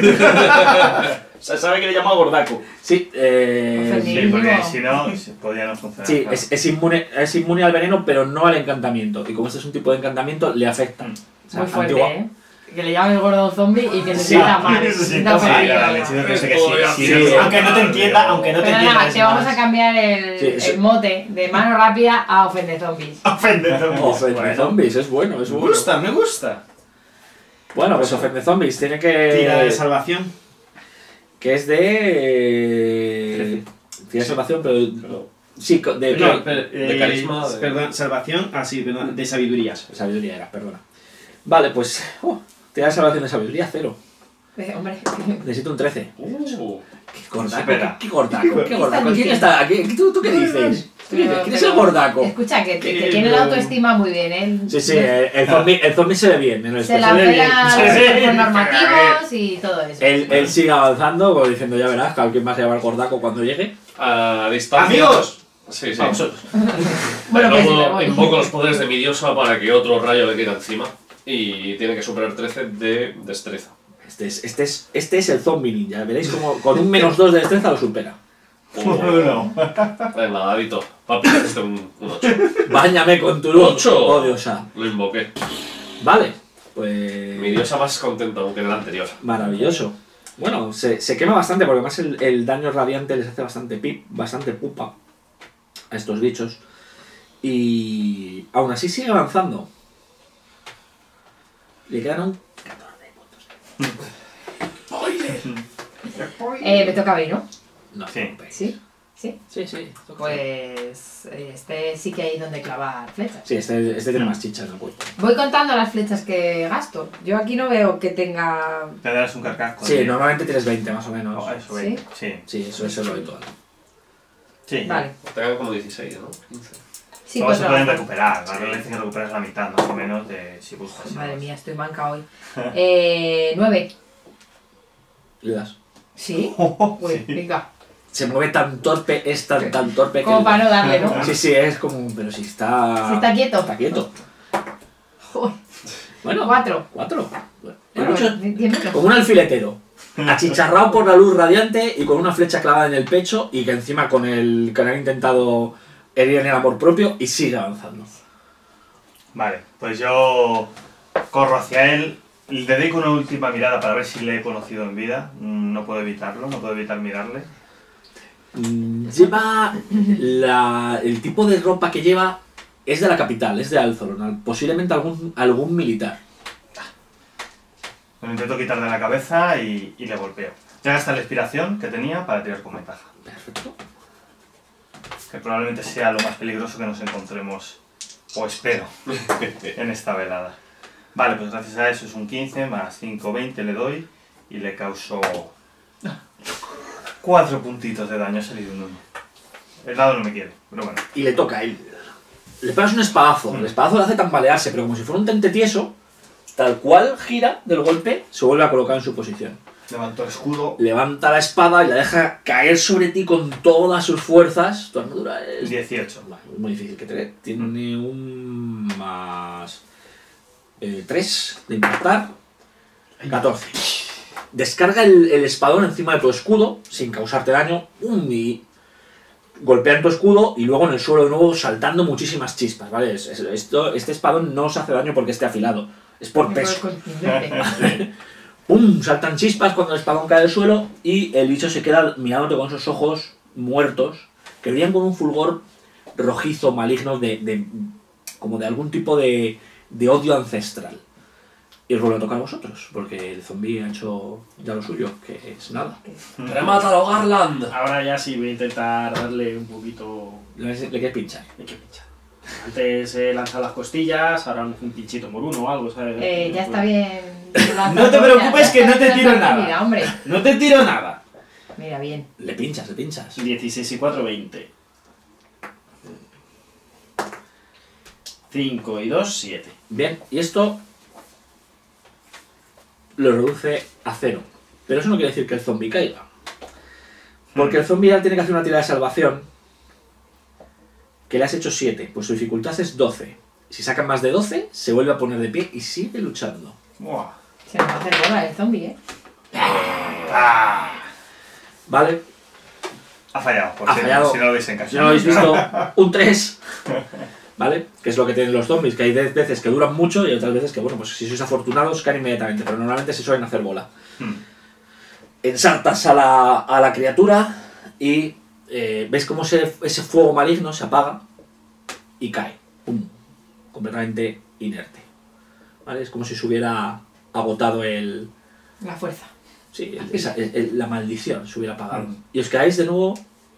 O sea, sabe que le llamo gordaco. Sí, eh, Sí, porque si no, se- podría no funcionar. sí claro. es, es, inmune, es inmune al veneno, pero no al encantamiento. Y como este es un tipo de encantamiento, le afecta. O sea, Muy fuerte, antigua- ¿eh? Que le llamen gordo zombie y que se Sí. sienta mal. Se se sienta sienta mal, ofendido. Claro, el hechizo que sé que sí, Sí, sí, sí, aunque no te entienda, aunque no te Pero entienda. nada, es te vamos más. a cambiar el, Sí, eso- el mote de mano rápida a ofende zombies. Ofende zombies. Ofende Bueno, zombies, es bueno, es Me bueno. gusta, me gusta. Bueno, pues ofende zombies, tiene que... Tira de salvación. Que es de... Tira de salvación, pero... Pero- Sí, co- de... No, de- pero, de eh, carisma, de- Perdón, salvación, ah sí, perdón, de sabiduría. Sabiduría era, perdona. Vale, pues... Oh, tira de salvación de sabiduría, cero. Eh, hombre, Necesito un trece. Uh, ¿Qué gordaco? Supera. ¿Qué, qué gordaco? ¿Qué gordaco? ¿Quién diciendo? está aquí? ¿Tú, tú qué dices? ¿Tú qué dices? pero- ¿Quién es el pero- gordaco? Escucha, que, que Eh, tiene la no. autoestima muy bien, ¿eh? Sí, sí, el, el zombie, el zombie se ve bien. En el Se la especial. ve bien. pela Sí, los sí. cuerpos normativos y todo eso. Él, él sigue avanzando, como diciendo, ya verás, que alguien va a llevar gordaco cuando llegue. a distancia. ¡Amigos! Sí, sí. A vosotros. Bueno, pues sí, Luego me voy. invoco los poderes de mi diosa para que otro rayo le caiga encima. Y tiene que superar trece de destreza. Este es, este es, este es el zombie ninja. Veréis como con un menos dos de destreza lo supera. Oh, No. Venga, Dadito. Papi, este un, un ocho. Báñame con tu luz. ¡Ocho! Oh, diosa. Lo invoqué. Vale, pues... Mi diosa más contenta aunque en el anterior. Maravilloso. Bueno, se, se quema bastante porque además el, el daño radiante les hace bastante pip, bastante pupa a estos bichos. Y aún así sigue avanzando. Le quedan un catorce puntos. Eh, me toca a mí, ¿no? No, Sí. no, Sí, sí. sí, sí. Pues este sí que hay donde clavar flechas. Sí, este, este tiene más chicha en el cuerpo. Voy contando las flechas que gasto. Yo aquí no veo que tenga... Te darás un carcaj con Sí, el- normalmente tienes veinte más o menos. Oh, eso, ¿Sí? veinte. Sí. Sí, eso es lo habitual. Sí. Vale. Tengan como dieciséis, ¿no? quince. Sí, Luego pues se pueden trabajo. recuperar, Sí. ¿vale? Dicen que recuperas la mitad más o menos de si buscas. Madre mía, estoy manca hoy. Eh, nueve. Le das. ¿Sí? Oh, Uy, sí. venga. Se mueve tan torpe, es tan, tan torpe que... Como para no darle, ¿no? Sí, sí, es como... Pero si está... Si está quieto. Está quieto. Joder. Bueno, Cuatro. Cuatro. Es Bueno, mucho. diez metros. Como un alfiletero. Achicharrado por la luz radiante y con una flecha clavada en el pecho y que encima con el que han intentado herir en el amor propio y sigue avanzando. Vale, pues yo corro hacia él, le dedico una última mirada para ver si le he conocido en vida. Mm, No puedo evitarlo, no puedo evitar mirarle. Mm, Lleva la- el tipo de ropa que lleva es de la capital, es de Alzoron, al- posiblemente algún, algún militar. Me lo intento quitar de la cabeza y, y le golpeo. Ya gasta la inspiración que tenía para tirar con ventaja. Perfecto. Que probablemente sea lo más peligroso que nos encontremos, o espero, en esta velada. Vale, pues gracias a eso es un quince más cinco, veinte le doy y le causo cuatro puntitos de daño, ha salido un uno. El dado no me quiere, pero bueno. Y le toca a él. Le pegas un espadazo. El espadazo le hace tambalearse, pero como si fuera un tente tieso, tal cual gira del golpe, se vuelve a colocar en su posición. Levanto el escudo, Levanta la espada y la deja caer sobre ti con todas sus fuerzas. Tu armadura es... dieciocho. Vale, es muy difícil que te dé. Tiene un más... tres de impactar. catorce. descarga el, el espadón encima de tu escudo, sin causarte daño, ¡pum! Y golpea en tu escudo y luego en el suelo de nuevo saltando muchísimas chispas, ¿vale? Es- es- esto, este espadón no os hace daño porque esté afilado, es por peso. Contundente. ¡Pum! Saltan chispas cuando el espadón cae al suelo y el bicho se queda mirándote con esos ojos muertos que brillan con un fulgor rojizo, maligno, de, de como de algún tipo de, de odio ancestral. Y os vuelve a tocar a vosotros, porque el zombie ha hecho ya lo suyo, que es nada. ¡Remátalo, Garland! Ahora ya sí voy a intentar darle un poquito... Le, le quieres pinchar. Hay que pinchar. Antes he lanzado las costillas, ahora un un pinchito por uno o algo, ¿sabes? Eh, ya está bien. No te preocupes que no te tiro nada. Mira, hombre. No te tiro nada. Mira, bien. Le pinchas, le pinchas. dieciséis y cuatro, veinte. cinco y dos, siete. Bien, y esto lo reduce a cero. Pero eso no quiere decir que el zombie caiga. Porque el zombie ya tiene que hacer una tirada de salvación que le has hecho siete, pues su dificultad es doce. Si sacan más de doce, se vuelve a poner de pie y sigue luchando. Buah. Se nos va a hacer bola el zombie, ¿eh? Ah, ¿Vale? ha fallado, por Ha si, fallado. si no lo veis en casa. Si no lo habéis visto, un tres. ¿Vale? Que es lo que tienen los zombies, que hay de- veces que duran mucho y otras veces que, bueno, pues si sois afortunados caen inmediatamente, pero normalmente se suelen hacer bola. Hmm. Ensartas a la, a la criatura y eh, ves cómo ese, ese fuego maligno se apaga y cae. ¡Pum! Completamente inerte. ¿Vale? Es como si se hubiera agotado el... La fuerza. Sí, el- esa- el- el- la maldición se hubiera apagado. Mm. Y os quedáis de nuevo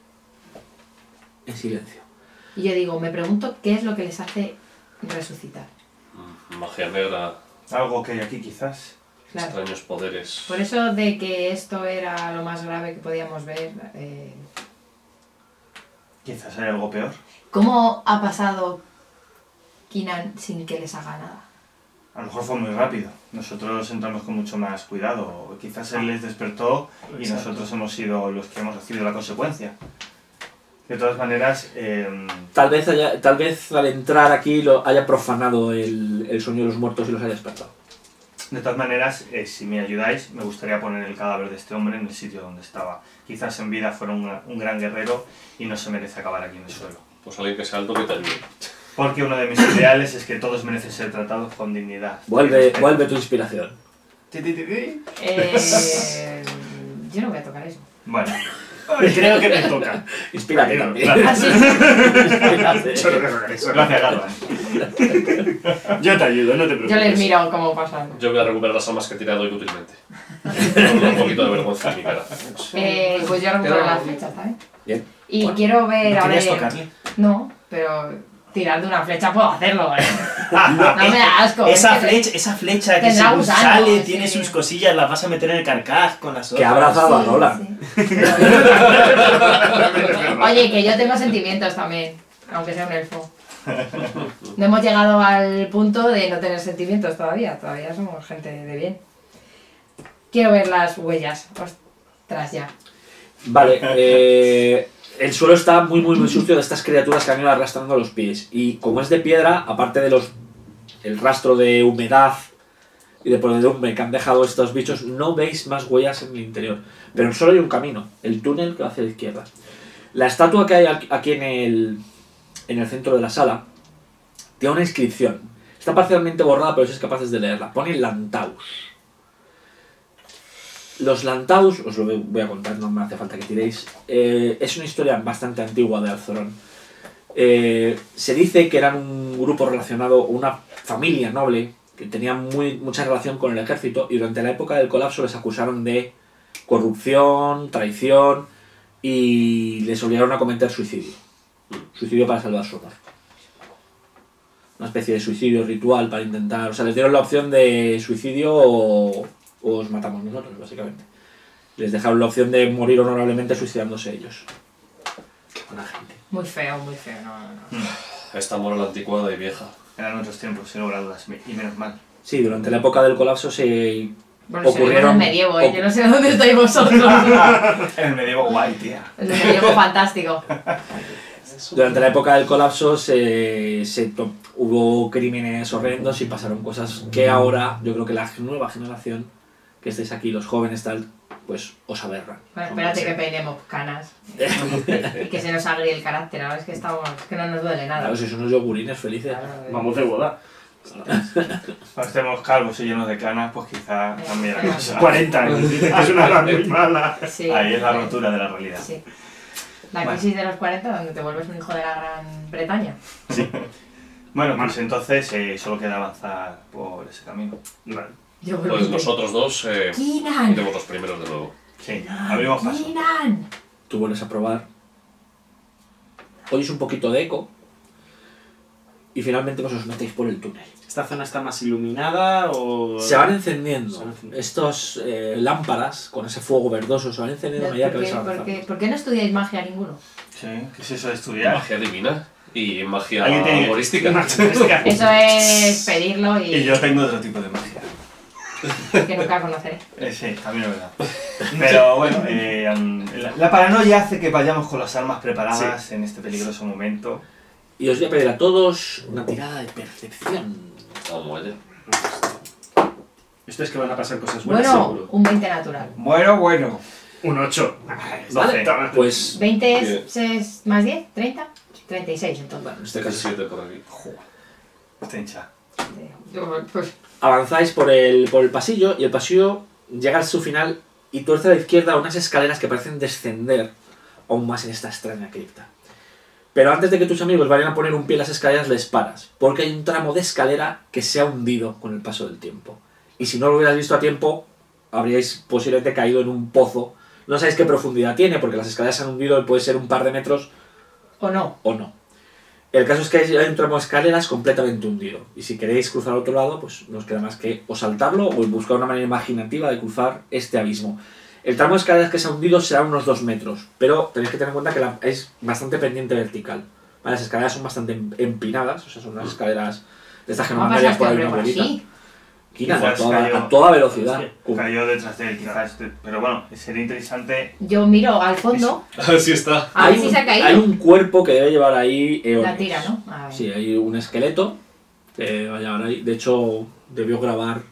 en silencio. Y yo digo, me pregunto qué es lo que les hace resucitar. Mm, Magia negra, Algo que hay aquí quizás. Claro. extraños poderes. Por eso de que esto era lo más grave que podíamos ver, eh, Quizás hay algo peor. ¿cómo ha pasado Kinan sin que les haga nada? A lo mejor fue muy rápido. Nosotros entramos con mucho más cuidado. Quizás él les despertó y Exacto. nosotros hemos sido los que hemos recibido la consecuencia. De todas maneras, eh, Tal vez, haya, tal vez al entrar aquí lo haya profanado el, el sueño de los muertos y los haya despertado. de todas maneras, eh, si me ayudáis, me gustaría poner el cadáver de este hombre en el sitio donde estaba. Quizás en vida fuera un, un gran guerrero y no se merece acabar aquí en el suelo. Pues alguien que sea alto que te ayude. Porque uno de mis ideales es que todos merecen ser tratados con dignidad. Y Vuelve, respeto. vuelve tu inspiración. Ti, ti, ti, ti. Eh, yo no voy a tocar eso. Bueno, Creo que me toca. Inspírate también. Ah, sí. Inspírate. gracias, Garland. Yo te ayudo, no te preocupes. Yo les miro cómo pasan. Yo voy a recuperar las armas que he tirado inútilmente. Con un poquito de vergüenza en mi cara. Eh, pues yo recupero Pero- las flechas, ¿sabes? Bien. Y Bueno, quiero ver, ¿No a querías ver... tocarle? No, pero tirar de una flecha puedo hacerlo, ¿eh? No me da asco. Esa es que- flecha, esa flecha que Tendrá según gusanos, sale, sí. tiene sus cosillas, las vas a meter en el carcaj con las Que otras. ha abrazado a Sí, Roland. sí. Oye, que yo tengo sentimientos también, aunque sea un elfo. No hemos llegado al punto de no tener sentimientos todavía, todavía somos gente de bien. Quiero ver las huellas. Ostras, ya. Vale, eh, el suelo está muy muy muy sucio de estas criaturas que han ido arrastrando los pies. Y como es de piedra, aparte de los el rastro de humedad y de podredumbre que han dejado estos bichos, no veis más huellas en el interior. Pero solo hay un camino, el túnel que va hacia la izquierda. La estatua que hay aquí- aquí en el, en el centro de la sala tiene una inscripción. Está parcialmente borrada, pero sois capaces de leerla. Pone Lantaus. Los Lantaus, os lo voy a contar, no me hace falta que tiréis, eh, es una historia bastante antigua de Alzorón. Eh, se dice que eran un grupo relacionado, una familia noble, que tenía muy, mucha relación con el ejército y durante la época del colapso les acusaron de corrupción, traición y les obligaron a cometer suicidio. Suicidio para salvar su honor. Una especie de suicidio ritual para intentar... O sea, les dieron la opción de suicidio o, o os matamos nosotros, básicamente. Les dejaron la opción de morir honorablemente suicidándose ellos. Qué buena gente. Muy feo, muy feo, no, no, no. Esta moral anticuada y vieja. Eran otros tiempos, sin lugar a dudas, y menos mal. Sí, durante la época del colapso se... Bueno, se Ocurrieron- en el medievo, ¿eh? oc- Yo no sé dónde estáis vosotros. En el medievo guay, tía. Es un medievo fantástico. Durante la época del colapso se, se to- hubo crímenes horrendos y pasaron cosas que ahora yo creo que la nueva generación que estéis aquí los jóvenes tal, pues os aberran. Bueno, espérate que peinemos canas. Y que se nos agrie el carácter. Ahora es que estamos, que no nos duele nada. Claro, si son unos yogurines felices. Claro, eh. Vamos de boda. Cuando estemos calvos y llenos de canas, pues quizá cambie la cosa. cuarenta años, dicen que es una edad muy mala. Sí, Ahí es la eh, rotura de la realidad. Sí. La Vale. crisis de los cuarenta, donde te vuelves un hijo de la Gran Bretaña. Bueno, pues entonces eh, solo queda avanzar por ese camino. Vale. Yo Pues volví. nosotros dos eh, ¡Kinan! iremos los primeros de nuevo. Sí, abrimos paso. ¡Kinan! Tú vuelves a probar. Oyes un poquito de eco. Y finalmente pues os metéis por el túnel. ¿Esta zona está más iluminada o...? Se van encendiendo. Se van encendiendo. Estos eh, lámparas con ese fuego verdoso se van encendiendo a medida que ¿Por vais qué, por, avanzando. qué, ¿Por qué no estudiáis magia ninguno? Sí, ¿qué es eso de estudiar? Magia divina y magia Alguien tiene- humorística. Eso es pedirlo y, Y yo tengo otro tipo de magia. que nunca conoceré. Eh, sí, también es verdad. Pero bueno, eh, um, la, la paranoia hace que vayamos con las armas preparadas en este peligroso momento. Y os voy a pedir a todos una tirada de percepción. Vamos allá. Esto es que van a pasar cosas buenas, Bueno, seguro. un veinte natural. Bueno, bueno. Un ocho. Vale, Pues, veinte es, Bien. es más diez, treinta, treinta y seis entonces. bueno, en este Tengo caso, siete por aquí. Está hincha. Yo, pues, avanzáis por el, por el pasillo y el pasillo llega a su final y tuerce a la izquierda unas escaleras que parecen descender aún más en esta extraña cripta. Pero antes de que tus amigos vayan a poner un pie en las escaleras, les paras, porque hay un tramo de escalera que se ha hundido con el paso del tiempo. Y si no lo hubieras visto a tiempo, habríais posiblemente caído en un pozo. No sabéis qué profundidad tiene, porque las escaleras se han hundido y puede ser un par de metros o no. o no. El caso es que hay un tramo de escaleras completamente hundido. Y si queréis cruzar al otro lado, pues no os queda más que o saltarlo o buscar una manera imaginativa de cruzar este abismo. El tramo de escaleras que se ha hundido será unos dos metros, pero tenéis que tener en cuenta que la- es bastante pendiente vertical. ¿Vale? Las escaleras son bastante em- empinadas, o sea, son unas escaleras de estas que no ¿Cómo mandarías pasa por este ahí hombre una por bolita. aquí? Quina, a Quizás toda, cayó- a toda velocidad. Sí. Cum. Cayó detrás de él, quizás. Pero bueno, sería interesante. Yo miro al fondo, Así está. a ver Hay si un, se ha caído. hay un cuerpo que debe llevar ahí eones. La tira, ¿no? A ver. Sí, hay un esqueleto que va a llevar ahí. De hecho, debió grabar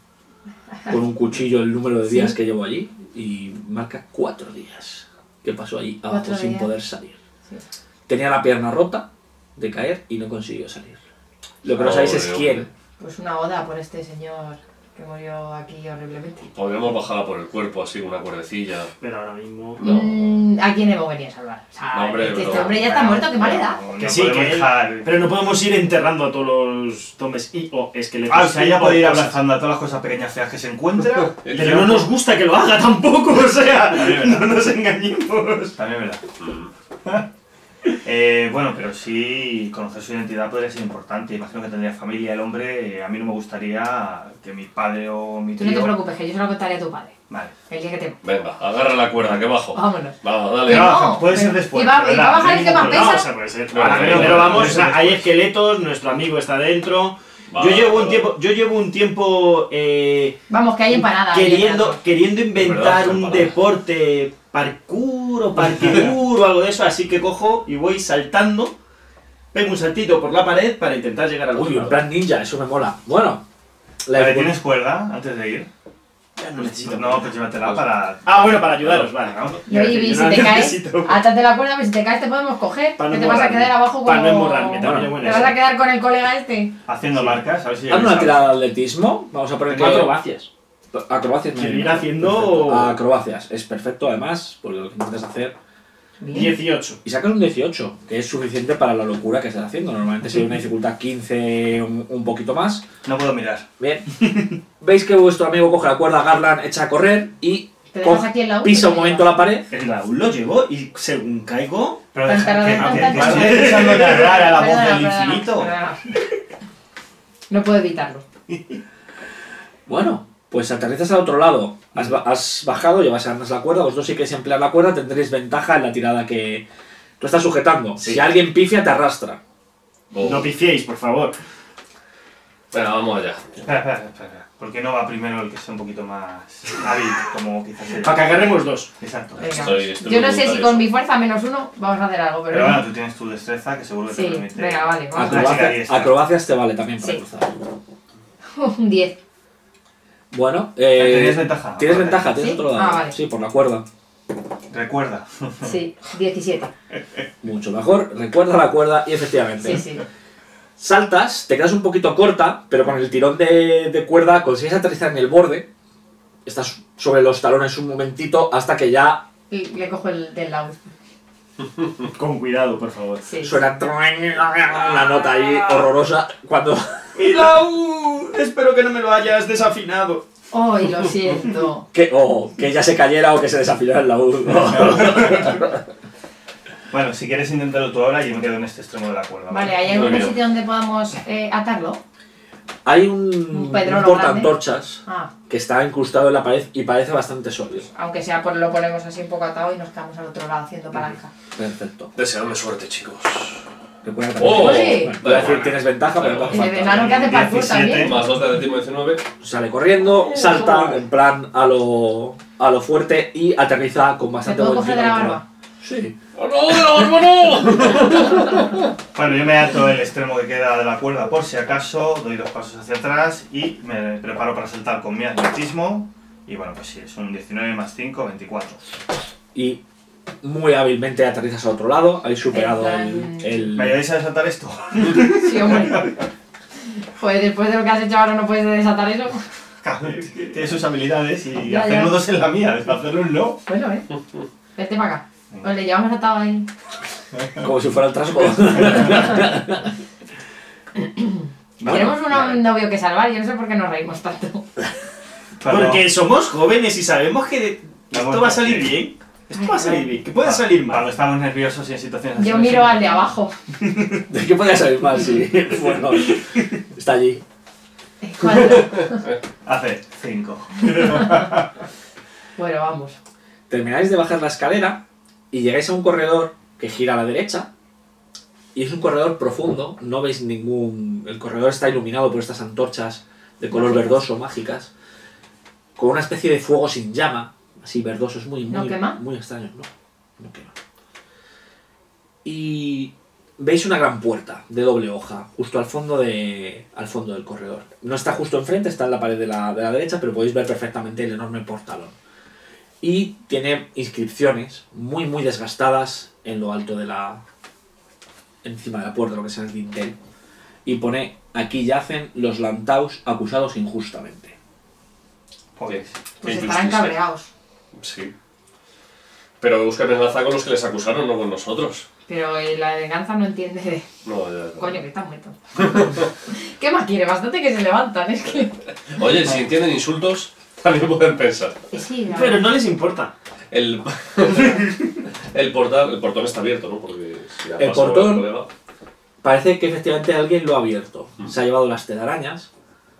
con un cuchillo el número de días ¿Sí? que llevo allí y marca cuatro días que pasó allí abajo Cuatro sin días. poder salir. Sí. Tenía la pierna rota de caer y no consiguió salir. Lo que no sabéis es Pobre quién. hombre. Pues una oda por este señor que murió aquí horriblemente. Podríamos bajarla por el cuerpo así, una cuerdecilla. Pero ahora mismo... No. Mm, ¿A quién hemos venido a salvar? O sea, No, hombre, este, este pero- hombre ya está Bueno, muerto, qué mal le da. no- no Que sí, podemos que él- dejar- Pero no podemos ir enterrando a todos los zombies y o esqueletos. Ah, o sea, ella o puede ir cosas. abrazando a todas las cosas pequeñas feas que se encuentra. Pero no nos gusta que lo haga tampoco, o sea, También, no nos engañemos. También es verdad. Mm. Eh, bueno, pero sí, conocer su identidad podría ser importante. Imagino que tendría familia el hombre. eh, a mí no me gustaría que mi padre o mi Tú tío... no te preocupes, que yo se lo contaré a tu padre. Vale. El día que te... Venga, agarra la cuerda, que bajo. Vámonos. Vamos, Que dale. no, puede ser pero- después, ¿Y va, pero y va a nada, bajar el que más No, o pesa? sea, puede ser. Bueno, Ahora, pero- primero vamos, pero- o sea, hay esqueletos, nuestro amigo está dentro. Va, Yo llevo un va. tiempo, yo llevo un tiempo eh, Vamos, que hay empanada. ahí queriendo, detrás. queriendo verdad, inventar son un palabras. deporte parkour o parkour o algo de eso, así que cojo y voy saltando, pego un saltito por la pared para intentar llegar al otro Uy, en lado. plan ninja, eso me mola. Bueno, la Vale, dificultad- ¿tienes cuerda antes de ir? Ya no necesito. No, pues llévatela para... Ah, bueno, para ayudaros, vale. ¿no? Y oye, y Yo no si te caes, necesito. átate la cuerda, pero si te caes te podemos coger. Para que no te vas a emborrarme. quedar abajo como... Para no emborrarme, también es Bueno, buena Te vas esa. a quedar con el colega este. Haciendo Sí. marcas, a ver si... Hazme una sabes. tirada de atletismo. Vamos a poner que... Tengo acrobacias. Acrobacias no Quiero hay. ir haciendo- Perfecto. Acrobacias. Es perfecto, además, por lo que intentas hacer. Bien. dieciocho. Y sacas un dieciocho, que es suficiente para la locura que estás haciendo. Normalmente sería una dificultad quince, un, un poquito más. No puedo mirar. Bien. Veis que vuestro amigo coge la cuerda, Garland echa a correr y Te dejas coge- aquí en la U. pisa un momento la pared. El Raúl lo llevó y según caigo... Pero Tan, deja tan, que, tan, que- tan, que tan. estoy escuchando narrar a la voz Perdona, del perdona, infinito. perdona. No puedo evitarlo. Bueno, pues aterrizas al otro lado. Has, ba- has bajado, llevas armas la cuerda. Vosotros si queréis emplear la cuerda tendréis ventaja en la tirada que tú estás sujetando. Sí. Si alguien pifia, te arrastra. Oh. No pifiéis, por favor. Venga, vamos allá. Espera, espera, espera, espera. ¿Por qué no va primero el que sea un poquito más hábil, como quizás el... Para que agarremos dos. Exacto. Venga. Estoy- estoy Yo no muy sé si voluntario. con mi fuerza menos uno vamos a hacer algo, pero... Pero bueno, tú tienes tu destreza que seguro que te Sí, permite... venga, vale, vamos a Acrobacia Acrobacia- diestra. acrobacias te vale también para Sí. cruzar. Un diez. Bueno, eh, ¿Tenías ventaja? Tienes Vale. ventaja, tienes ¿Sí? otro dado. Ah, vale. Sí, por la cuerda. Recuerda. Sí, diecisiete. Mucho mejor. Recuerda la cuerda y efectivamente. Sí, sí. Saltas, te quedas un poquito corta, pero con el tirón de, de cuerda consigues aterrizar en el borde. Estás sobre los talones un momentito hasta que ya Y le cojo el del laúd. Con cuidado, por favor. Sí. suena una nota ahí horrorosa cuando... ¡Mi laúd! Espero que no me lo hayas desafinado. ¡Ay, lo siento! que, o que ya se cayera o que se desafinara el laúd. Bueno, si quieres intentarlo tú ahora, yo me quedo en este extremo de la cuerda. Vale, ¿hay Muy algún bien. sitio donde podamos eh, atarlo? Hay un, Un un pedrolo portaantorchas Ah, que está incrustado en la pared y parece bastante sólido. aunque sea por lo ponemos así un poco atado y nos quedamos al otro lado haciendo palanca. Perfecto. Deseadme suerte, chicos. Recuerda también. ¡Oh! Oye. Bueno, voy a decir, tienes ventaja, pero no hace El falta. enano que hace parkour diecisiete. también. Más dos de atletismo diecinueve. Sale corriendo, salta en plan a lo, a lo fuerte y aterriza con ¿Se bastante puedo buen coger de tiro la al barba? Sí. ¡Oh no, no, no! Bueno, yo me ato el extremo que queda de la cuerda por si acaso, doy dos pasos hacia atrás y me preparo para saltar con mi atletismo. Y bueno, pues sí, es un diecinueve más cinco, veinticuatro. Y muy hábilmente aterrizas a otro lado, habéis superado En el... plan- el- ¿Me ayudáis a saltar esto? Sí, hombre. Joder, después de lo que has hecho ahora no puedes desatar eso. Tiene sus habilidades y Ya, hacer ya. nudos en la mía, deshacerlo un no. Bueno, eh. Vete para acá. Pues le llevamos atado ahí. Como si fuera el trasgo. Tenemos una- un novio que salvar, yo no sé por qué nos reímos tanto. Cuando- Porque somos jóvenes y sabemos que Vamos, esto va a salir sí. bien. Esto va a salir bien. Que puede salir Cuando mal. estamos nerviosos y en situaciones así. Yo no miro sé. al de abajo. ¿De qué podría salir mal? Sí. Bueno, está allí. Cuando- Hace cinco. Bueno, vamos. Termináis de bajar la escalera y llegáis a un corredor que gira a la derecha. Y es un corredor profundo, no veis ningún... El corredor está iluminado por estas antorchas de color Mágicas. verdoso, mágicas, con una especie de fuego sin llama, así verdoso, es muy, ¿No muy, quema? muy extraño, no, no quema. Y veis una gran puerta de doble hoja, justo al fondo, de, al fondo del corredor. No está justo enfrente, está en la pared de la, de la derecha, pero podéis ver perfectamente el enorme portalón. Y tiene inscripciones muy, muy desgastadas en lo alto de la... encima de la puerta, lo que sea el dintel. Y pone, aquí yacen los Lantaus acusados injustamente. Pues, Pues Qué estarán injusticia. cabreados. Sí. Pero busca venganza con los que les acusaron, no con nosotros. Pero eh, la venganza no entiende de... No, ya, ya. Coño, que está muerto. ¿Qué más quiere? Bastante que se levantan, es que... Oye, si entienden insultos, también pueden pensar. Sí, la Pero no les importa. El, el portal, el portón está abierto, ¿no? Porque si ha El pasado portón- colega- Parece que efectivamente alguien lo ha abierto. Se ha llevado las telarañas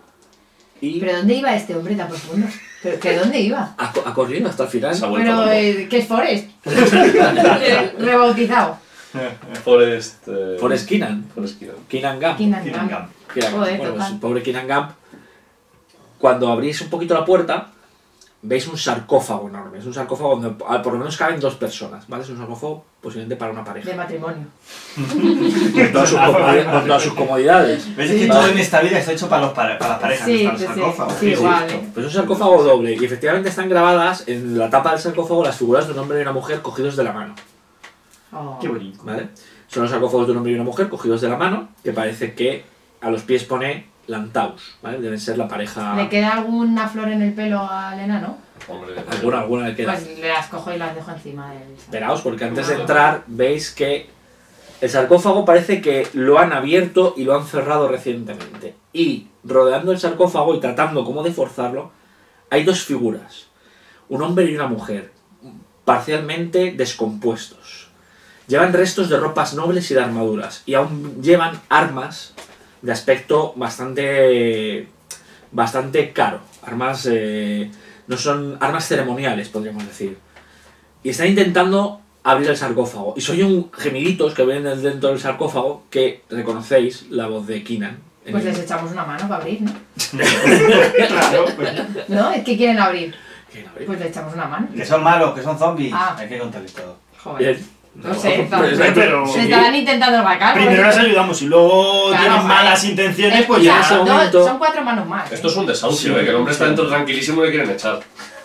y ¿Pero dónde iba este hombre tan profundo? ¿Pero que dónde iba? ha, co- ha corrido hasta el final. Se ha vuelto Pero, loco. eh, ¿qué es Forest? Eh, Rebautizado. Forest... Eh, Forrest Keenan. Forest Keenan. Keenan Gump. Keenan Keenan Gump. Gump. Keenan Gump. Joder, Bueno, pues total. el pobre Keenan Gump. Cuando abrís un poquito la puerta, veis un sarcófago enorme. Es un sarcófago donde ah, por lo menos caben dos personas, ¿vale? Es un sarcófago posiblemente para una De pareja. matrimonio. Con todas sus, comodi- con todas sus comodidades. ¿Ves Sí. que todo en esta vida está hecho para, los pare- para las parejas? Sí, para los sí, sí. sarcófagos? Sí, igual, eh. Pues es un sarcófago doble y efectivamente están grabadas en la tapa del sarcófago las figuras de un hombre y una mujer cogidos de la mano. Oh. Qué bonito. ¿Vale? Son los sarcófagos de un hombre y una mujer cogidos de la mano, que parece que a los pies pone Lantaus, ¿vale? Deben ser la pareja... ¿Le queda alguna flor en el pelo al enano? Hombre, Alguna, alguna le queda. Pues le las cojo y las dejo encima del... Esperaos, porque antes de entrar veis que el sarcófago parece que lo han abierto y lo han cerrado recientemente. Y rodeando el sarcófago y tratando como de forzarlo, hay dos figuras, un hombre y una mujer, parcialmente descompuestos. Llevan restos de ropas nobles y de armaduras, y aún llevan armas de aspecto bastante, bastante caro. Armas, eh, no son armas ceremoniales, podríamos decir. Y están intentando abrir el sarcófago. Y soy un gemiditos que ven dentro del sarcófago que reconocéis la voz de Keenan. en Pues el- les echamos una mano para abrir, ¿no? Claro, pues. ¿No? Es que quieren abrir. ¿Quieren abrir? Pues le echamos una mano. Que son malos, que son zombies. Ah. Hay que contarles todo. Joder. Bien. No sé, Pues, Hombre, pero... se estaban intentando vacar. Primero las ayudamos y luego Claro, tienen vale. malas intenciones, pues Escucha, ya... ese dos- momento- son cuatro manos más. Esto es un desahucio, Sí, ¿eh? Que el hombre está sí. dentro tranquilísimo y le quieren echar.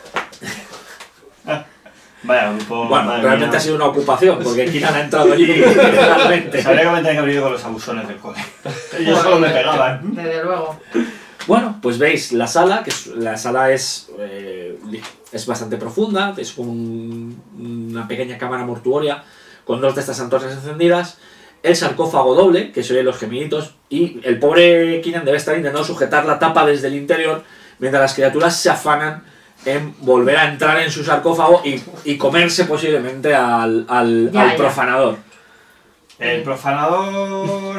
Vaya, grupo. Bueno, madre realmente mía. ha sido una ocupación, porque Kinan ha entrado allí realmente. Sabría que me tenía que haber ido con los abusones del cole. Ellos solo me pegaban. Desde luego. Bueno, pues veis la sala, que es- la sala es, eh, es bastante profunda, es como un- una pequeña cámara mortuoria con dos de estas antorchas encendidas, el sarcófago doble, que se oye los gemiditos, y el pobre Kinan debe estar intentando sujetar la tapa desde el interior, mientras las criaturas se afanan en volver a entrar en su sarcófago y, y comerse posiblemente al, al, Ya, al ya. profanador. El profanador.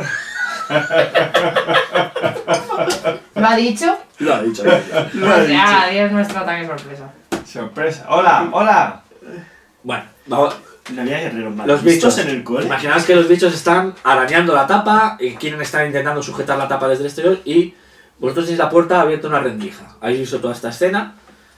¿Lo ha dicho? Lo ha dicho. Lo ha Pues ya, dicho. adiós nuestro ataque sorpresa. Sorpresa. Hola, hola. Bueno, vamos. No había guerreros mal Los vistos bichos. en el cole. Imaginaos que los bichos están arañando la tapa y quieren estar intentando sujetar la tapa desde el exterior y vosotros tenéis la puerta abierta una rendija. Habéis visto toda esta escena.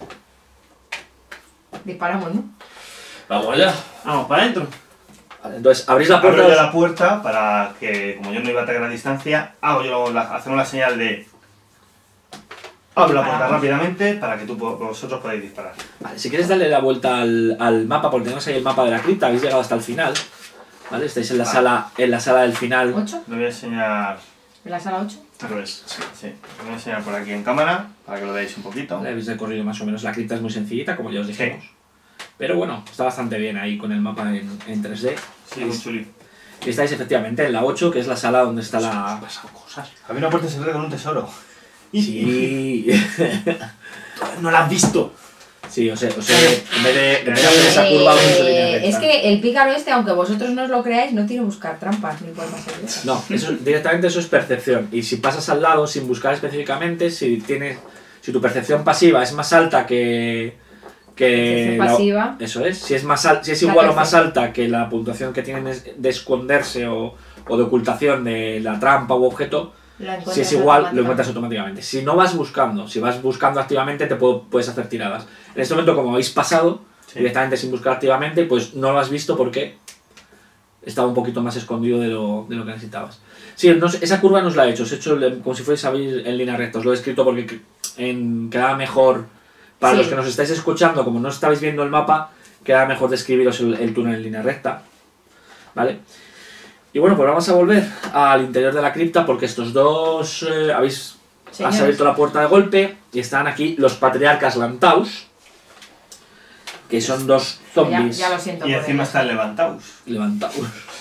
Disparamos, ¿no? Vamos allá. Vamos, para adentro. Vale, entonces abrís la Abro puerta. yo la puerta para que, como yo no iba a atacar a distancia, hago yo la, hacemos la señal de. Abro la puerta Paramos. rápidamente para que tú, vosotros podáis disparar. Vale, si quieres darle la vuelta al, al mapa, porque tenemos ahí el mapa de la cripta, habéis llegado hasta el final. ¿Vale? Estáis en la Vale. sala, en la sala del final. ¿Ocho? Lo voy a enseñar. ¿En la sala ocho? Al revés. Sí, sí. Lo voy a enseñar por aquí en cámara para que lo veáis un poquito. Vale, habéis recorrido más o menos. La cripta es muy sencillita, como ya os dijimos. Pero bueno, está bastante bien ahí con el mapa en, en tres D. Sí, muy chuli. Y estáis efectivamente en la ocho, que es la sala donde está la... Pasan cosas. Había una puerta secreta con un tesoro. Sí. No la has visto. Sí, o sea, o sea, en vez de, en vez de hacer esa Eh, curva, vamos a línea recta. es que el pícaro este, aunque vosotros no os lo creáis, no tiene que buscar trampas ni puede pasar eso. No, eso, directamente eso es percepción. Y si pasas al lado sin buscar específicamente, si tienes, si tu percepción pasiva es más alta que, que Percepción la- pasiva. eso es. Si es más al- si es La igual o más tercera. alta que la puntuación que tienen es- de esconderse o, o de ocultación de la trampa u objeto, Lo si encuentras es igual lo automáticamente. encuentras automáticamente. Si no vas buscando, si vas buscando activamente te puedo- puedes hacer tiradas. En este momento, como habéis pasado Sí. directamente sin buscar activamente, pues no lo has visto porque estaba un poquito más escondido de lo, de lo que necesitabas. Sí, no sé, esa curva no os la he hecho, os he hecho el- como si fuerais a ir en línea recta, os lo he escrito porque que- en, quedaba mejor, para Sí. los que nos estáis escuchando, como no estabais viendo el mapa, quedaba mejor describiros el, el túnel en línea recta. ¿Vale? Y bueno, pues vamos a volver al interior de la cripta porque estos dos eh, habéis Señores. has abierto la puerta de golpe y están aquí los patriarcas Lantaus, que son dos Ya, zombies ya lo siento Y por encima ellos. está el levantaos. levantados.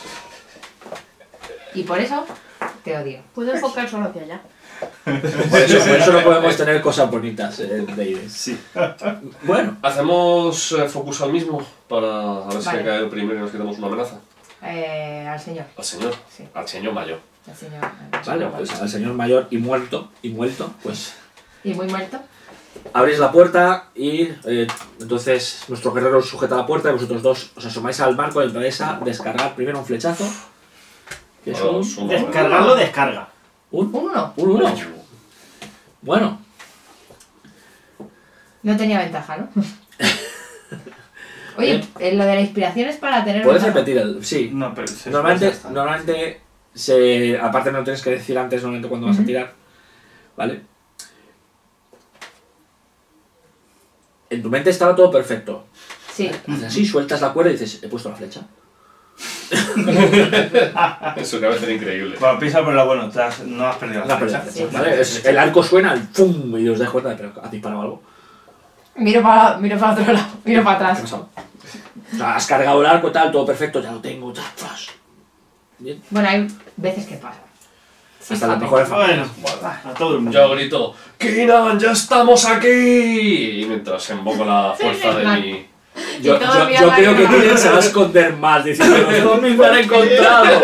Y por eso te odio. Puedo enfocar solo hacia allá. Por eso, por eso no podemos tener cosas bonitas en D and D. Sí. Bueno, Hacemos eh, focus al mismo para a ver si Vale. ha caído primero y nos quitamos una amenaza. Eh, al señor. Al señor. Sí, Al señor mayor. al señor. vale, pues al señor mayor y muerto, y muerto, pues Y muy muerto. abrís la puerta y eh, entonces nuestro guerrero os sujeta la puerta y vosotros dos os asomáis al marco y entráis a descargar primero un flechazo. Que es un, Vamos, un- Descargarlo, descarga. un, Un uno. un uno. Bueno, No tenía ventaja, ¿no? Oye, eh, lo de la inspiración es para tener puedes ventaja. repetir el. Sí. No, pero se Normalmente, ya está. normalmente se, aparte no tienes que decir antes normalmente cuando vas a Ujú. tirar, ¿vale? En tu mente estaba todo perfecto. Sí. Haces así, sueltas la cuerda y dices, he puesto la flecha. Eso que a veces era increíble. Bueno, piensa por lo bueno, te has- no has perdido No la has perdido flecha. la flecha, Sí. ¿vale? Es- el arco suena, el ¡pum! Y os dais cuenta de, pero ¿has disparado algo? Miro para, miro para otro lado, miro para ¿Qué ha atrás. pasado? O sea, has cargado el arco, tal, todo perfecto, ya lo tengo, tal, tras. Bien. Bueno, hay veces que pasa. Hasta Fíjate. las mejores Bueno, Vale. a todo el mundo. Yo grito, ¡Kinan, ya estamos aquí! Y mientras invoco la fuerza de mi... Yo, Y yo, todavía yo la creo que misma. Tyrion se va a esconder más, diciendo, los zombies me han encontrado.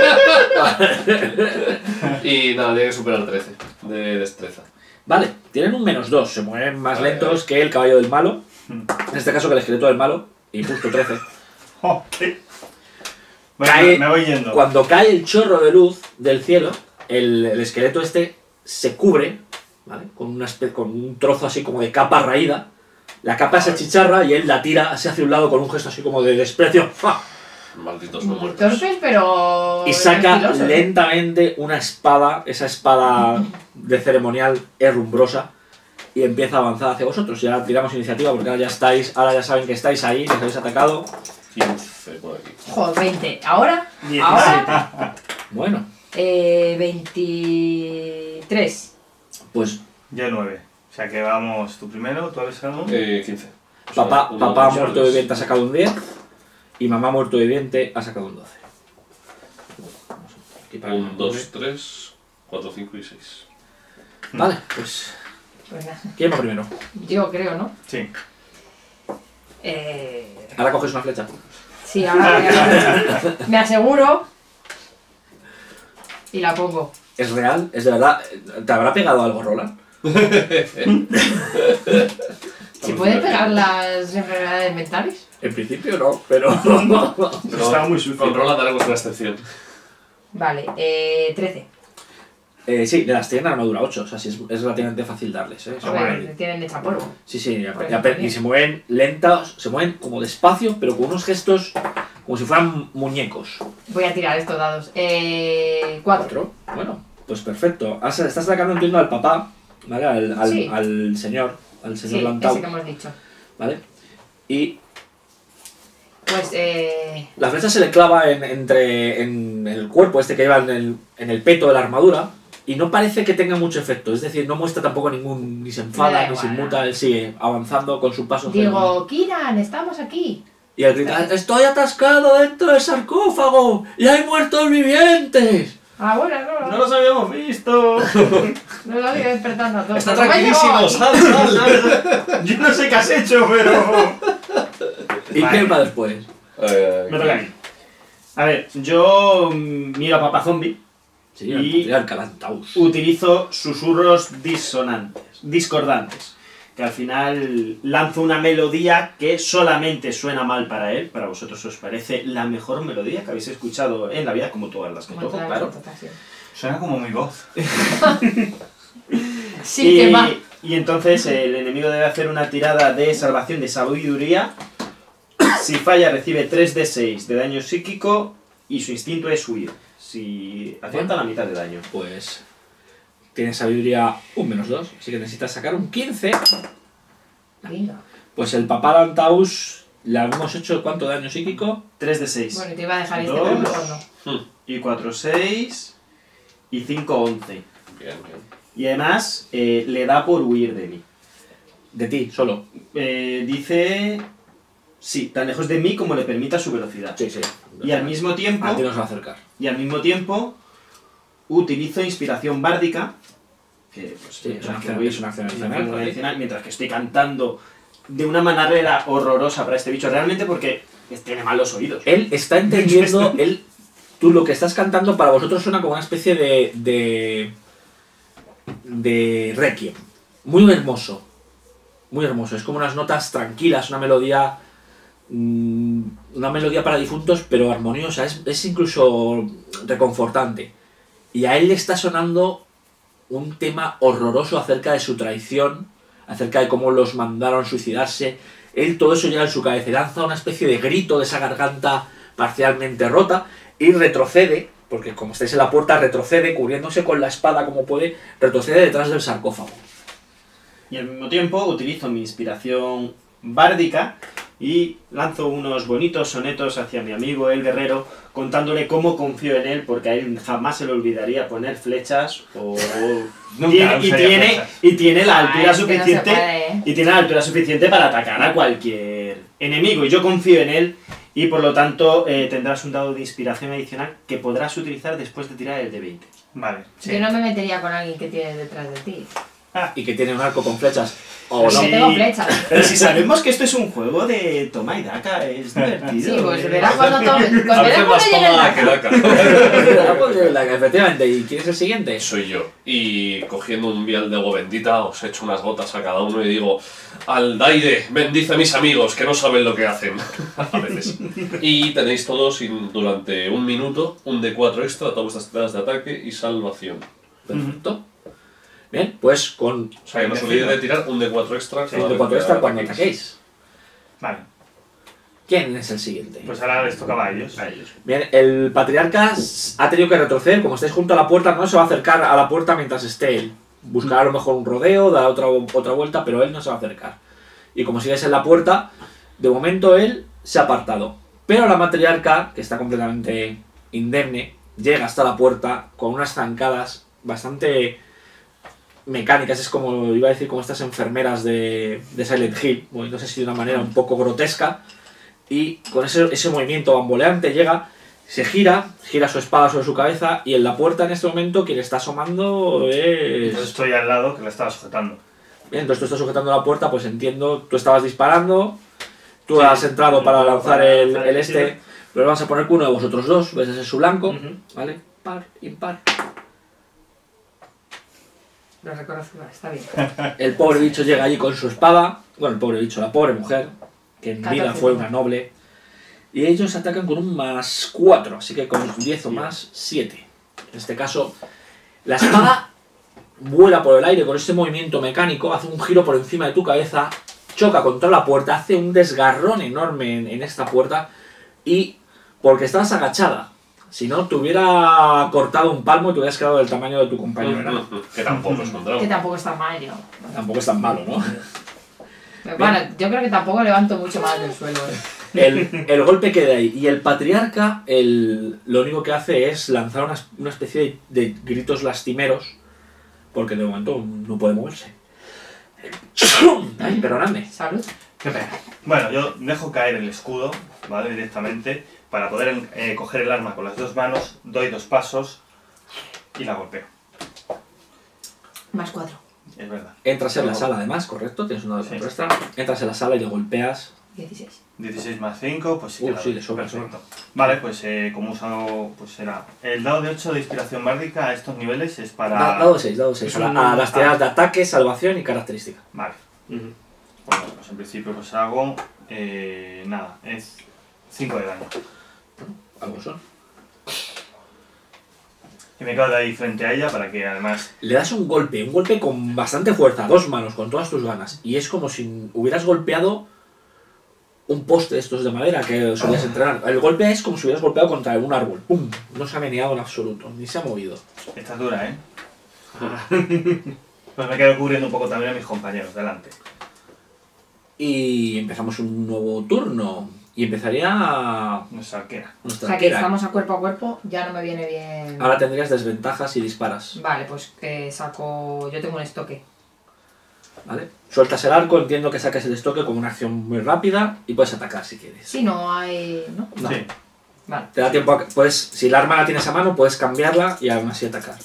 Y nada, tiene que superar trece de destreza. Vale, tienen un menos dos, se mueven más lentos que el caballo del malo, en este caso que el esqueleto del malo, y justo trece. Oh, ¿qué? Bueno, Cae- me voy yendo. Cuando cae el chorro de luz del cielo, el, el esqueleto este se cubre, ¿vale? Con, una espe- con un trozo así como de capa raída. La capa se achicharra y él la tira así hacia un lado con un gesto así como de desprecio. ¡Fa! Malditos no Muy muertos. torpes, pero... Y saca estilosos, ¿eh? lentamente una espada, esa espada de ceremonial herrumbrosa, y empieza a avanzar hacia vosotros. Ya tiramos iniciativa porque ahora ya estáis, ahora ya saben que estáis ahí, les habéis atacado. quince por aquí. Joder, veinte. ¿Ahora? diecisiete. Ahora, Bueno, eh, veintitrés. pues Yo nueve. O sea que vamos tú primero, tú habéis algo. Eh, quince. O sea, papá, uno papá de los muerto llaves. viviente ha sacado un diez y mamá muerto viviente ha sacado un doce. Aquí para que no un, dos, ocurre. tres, cuatro, cinco y seis. Vale, pues Pues nada, ¿quién va primero? yo creo, ¿no? Sí. Eh, Ahora coges una flecha. sí, ahora voy a- me aseguro y la pongo. ¿Es real? ¿Es de verdad? ¿Te habrá pegado algo, Roland? ¿Se puede pegar las enfermedades mentales? En principio no, pero... Pero estaba muy sucio. Con Roland haremos una excepción. Vale, eh, trece. eh, sí, de las tienen armadura ocho, o sea, sí es, es relativamente fácil darles, ¿eh? A Son ver, maravilla. tienen hecha polvo. Sí, sí, y, Pues y ape- y se mueven lentos, se mueven como despacio, pero con unos gestos como si fueran muñecos. Voy a tirar estos dados. Eh, cuatro. Cuatro. Bueno, pues perfecto. Has- Estás atacando, entiendo, al papá, ¿vale? Al, al, Sí. al señor, al señor Sí, Lantau, ese que hemos dicho. ¿vale? Y Pues, eh... la flecha se le clava en, entre, en el cuerpo este que lleva en el, en el peto de la armadura y no parece que tenga mucho efecto. Es decir, no muestra tampoco ningún... ni se Me enfada, da ni se igual, inmuta. Él sigue avanzando con su paso. ceremonial. digo, Kiran, estamos aquí. Y él grita, estoy atascado dentro del sarcófago y hay muertos vivientes. Ah, bueno, no, No no, los habíamos visto. no lo estoy despertando a todos. Está ¿Cómo tranquilísimo, llegó? sal, sal. Yo no sé qué has hecho, pero... ¿Y Vale. qué va después? Eh, Me toca a mí. A ver, yo mm, miro a Papá Zombie, Sí, el Y- patriarca Lantaus. utilizo susurros disonantes, discordantes, que al final lanzo una melodía que solamente suena mal para él, para vosotros os parece la mejor melodía que habéis escuchado en la vida, como todas las que Como toco, otra claro. contratación. Suena como mi voz. Sí, y, que va. y entonces el enemigo debe hacer una tirada de salvación de sabiduría. Si falla recibe tres de seis de daño psíquico y su instinto es huir. Si acierta, la mitad de daño. Pues tienes sabiduría un menos dos, así que necesitas sacar un quince. Venga. Pues el papá Lantaus le hemos hecho ¿cuánto daño psíquico? tres de seis. Bueno, ¿y te iba a dejar este Dos. verlo o no? Y cuatro, seis. Y cinco, once. Bien, bien. Y además eh, le da por huir de mí. De ti, solo. Eh, dice... Sí, tan lejos de mí como le permita su velocidad. Sí, sí. Y al mismo tiempo... A ti nos va a acercar. Y al mismo tiempo utilizo inspiración bárdica, que pues, Sí, es una que acción- voy- es una acción es adicional, acción ¿vale? adicional, mientras que estoy cantando de una manera horrorosa para este bicho, realmente porque tiene malos oídos. Él está entendiendo, él, tú lo que estás cantando para vosotros suena como una especie de, de, de requiem. Muy hermoso, muy hermoso. Es como unas notas tranquilas, una melodía, mm, una melodía para difuntos, pero armoniosa. Es, es incluso reconfortante. Y a él le está sonando un tema horroroso acerca de su traición, acerca de cómo los mandaron suicidarse. Él todo eso llega en su cabeza, y lanza una especie de grito de esa garganta parcialmente rota y retrocede, porque como estáis en la puerta, retrocede, cubriéndose con la espada como puede, retrocede detrás del sarcófago. Y al mismo tiempo utilizo mi inspiración bárdica y lanzo unos bonitos sonetos hacia mi amigo el guerrero, contándole cómo confío en él, porque a él jamás se le olvidaría poner flechas o... Nunca Tiene- y, usaría tiene, flechas. y tiene la Ay, altura es que no se suficiente puede, ¿eh? y tiene la altura suficiente para atacar a cualquier enemigo, y yo confío en él, y por lo tanto eh, tendrás un dado de inspiración adicional que podrás utilizar después de tirar el de veinte. Vale, sí. Yo no me metería con alguien que tiene detrás de ti. Y que tiene un arco con flechas. O Pero no. Que sí. tengo flechas. Pero si sabemos que esto es un juego de toma y daca, es divertido. Sí, pues ¿eh? verás cuando, to- cuando, A veces verás más cuando llegue el toma que daca. daca. Ah, pues, efectivamente. ¿Y quién es el siguiente? Soy yo. Y cogiendo un vial de agua bendita, os echo unas gotas a cada uno y digo: Aldaire, bendice a mis amigos, que no saben lo que hacen. A veces. Y tenéis todos in- durante un minuto un D cuatro extra a todas vuestras tiradas de ataque y salvación. Perfecto. Bien, pues con O sea que no os olvidéis de tirar un D cuatro extra. un de cuatro extra cuando ataquéis. Vale. ¿Quién es el siguiente? Pues ahora les tocaba a ellos. A ellos. Bien, el patriarca ha tenido que retroceder. Como estáis junto a la puerta, no se va a acercar a la puerta mientras esté él. Buscará a lo mejor un rodeo, dará otra, otra vuelta, pero él no se va a acercar. Y como sigues en la puerta, de momento él se ha apartado. Pero la matriarca, que está completamente indemne, llega hasta la puerta con unas zancadas bastante mecánicas. Es como, iba a decir, como estas enfermeras de, de Silent Hill, moviéndose así de una manera un poco grotesca. Y con ese, ese movimiento bamboleante llega, se gira, gira su espada sobre su cabeza, y en la puerta en este momento quien está asomando es... Yo estoy al lado que la estaba sujetando. Bien, entonces tú estás sujetando la puerta, pues entiendo, tú estabas disparando, tú Sí, has entrado sí, para para lanzar el, lanzar el el este, tiro. pero vamos a poner que uno de vosotros dos, ves ese su blanco, Ujú. ¿vale? Par, impar. Lo reconozco, está bien. El pobre bicho llega allí con su espada, bueno, el pobre bicho, la pobre mujer, que en vida catorce. fue una noble, y ellos atacan con un más cuatro, así que con diez o más siete. En este caso, la espada vuela por el aire con este movimiento mecánico, hace un giro por encima de tu cabeza, choca contra la puerta, hace un desgarrón enorme en, en esta puerta, y porque estabas agachada, si no te hubiera cortado un palmo y te hubieras quedado del tamaño de tu compañero, ¿no? Que tampoco es un Que dragón. tampoco está mal, yo. Tampoco es tan malo, ¿no? Bueno, yo creo que tampoco levanto mucho más del suelo. ¿eh? El, el golpe queda ahí. Y el patriarca, el, lo único que hace es lanzar una, una especie de, de gritos lastimeros, porque de momento no puede moverse. Ay, perdonadme. Salud. Qué pena. Bueno, yo dejo caer el escudo, ¿vale? Directamente, para poder eh, coger el arma con las dos manos, doy dos pasos y la golpeo. Más cuatro. Es verdad. Entras en la sala, además, correcto, tienes una de Sí. extra. Entras en la sala y le golpeas. dieciséis. dieciséis más cinco, pues sí Uh, que la sí, doy. le sobra, Perfecto. Vale, pues eh, como he usado, pues será. El dado de ocho de inspiración bárdica a estos niveles es para... Da- Dado seis, dado seis. Es A, un- la- a las tiradas de ataque, salvación y característica. Vale. Ujú. Bueno, pues en principio pues hago... Eh, nada, es cinco de daño. Algo son. Y me quedo de ahí frente a ella para que además... Le das un golpe, un golpe con bastante fuerza, dos manos, con todas tus ganas. Y es como si hubieras golpeado un poste de estos de madera que solías entrenar. El golpe es como si hubieras golpeado contra un árbol. ¡Pum! No se ha meneado en absoluto, ni se ha movido. Esta es dura, ¿eh? Pues me quedo cubriendo un poco también a mis compañeros. Delante. Y empezamos un nuevo turno. Y empezaría Nuestra arquera. O nuestra sea que arquera. estamos a cuerpo a cuerpo, ya no me viene bien. Ahora tendrías desventajas y disparas. Vale, pues que saco. Yo tengo un estoque. ¿Vale? Sueltas el arco, entiendo que saques el estoque como una acción muy rápida y puedes atacar si quieres. Si no hay. ¿No? No. Sí. Vale. Te da tiempo a... Puedes, si el arma la tienes a mano, puedes cambiarla y aún así atacar.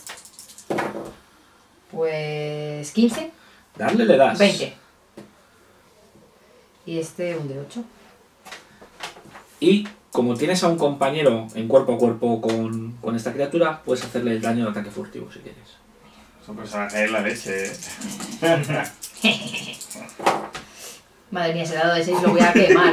Pues. quince. Darle le das. veinte. Y este un de ocho. Y como tienes a un compañero en cuerpo a cuerpo con, con esta criatura, puedes hacerle el daño de ataque furtivo si quieres. Son personajes de la leche, ¿eh? Madre mía, ese dado de seis lo voy a quemar.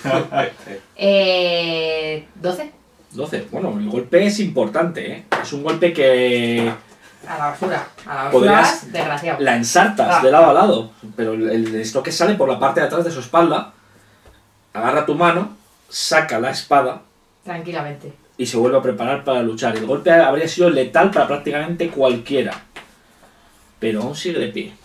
Eh. doce. doce. Bueno, el golpe es importante, ¿eh? Es un golpe que A la basura. A la basura, Podrías- desgraciado. la ensartas Ah. de lado a lado, pero el, el estoque sale por la parte de atrás de su espalda, agarra tu mano, saca la espada Tranquilamente. y se vuelve a preparar para luchar. El golpe habría sido letal para prácticamente cualquiera, pero aún sigue de pie.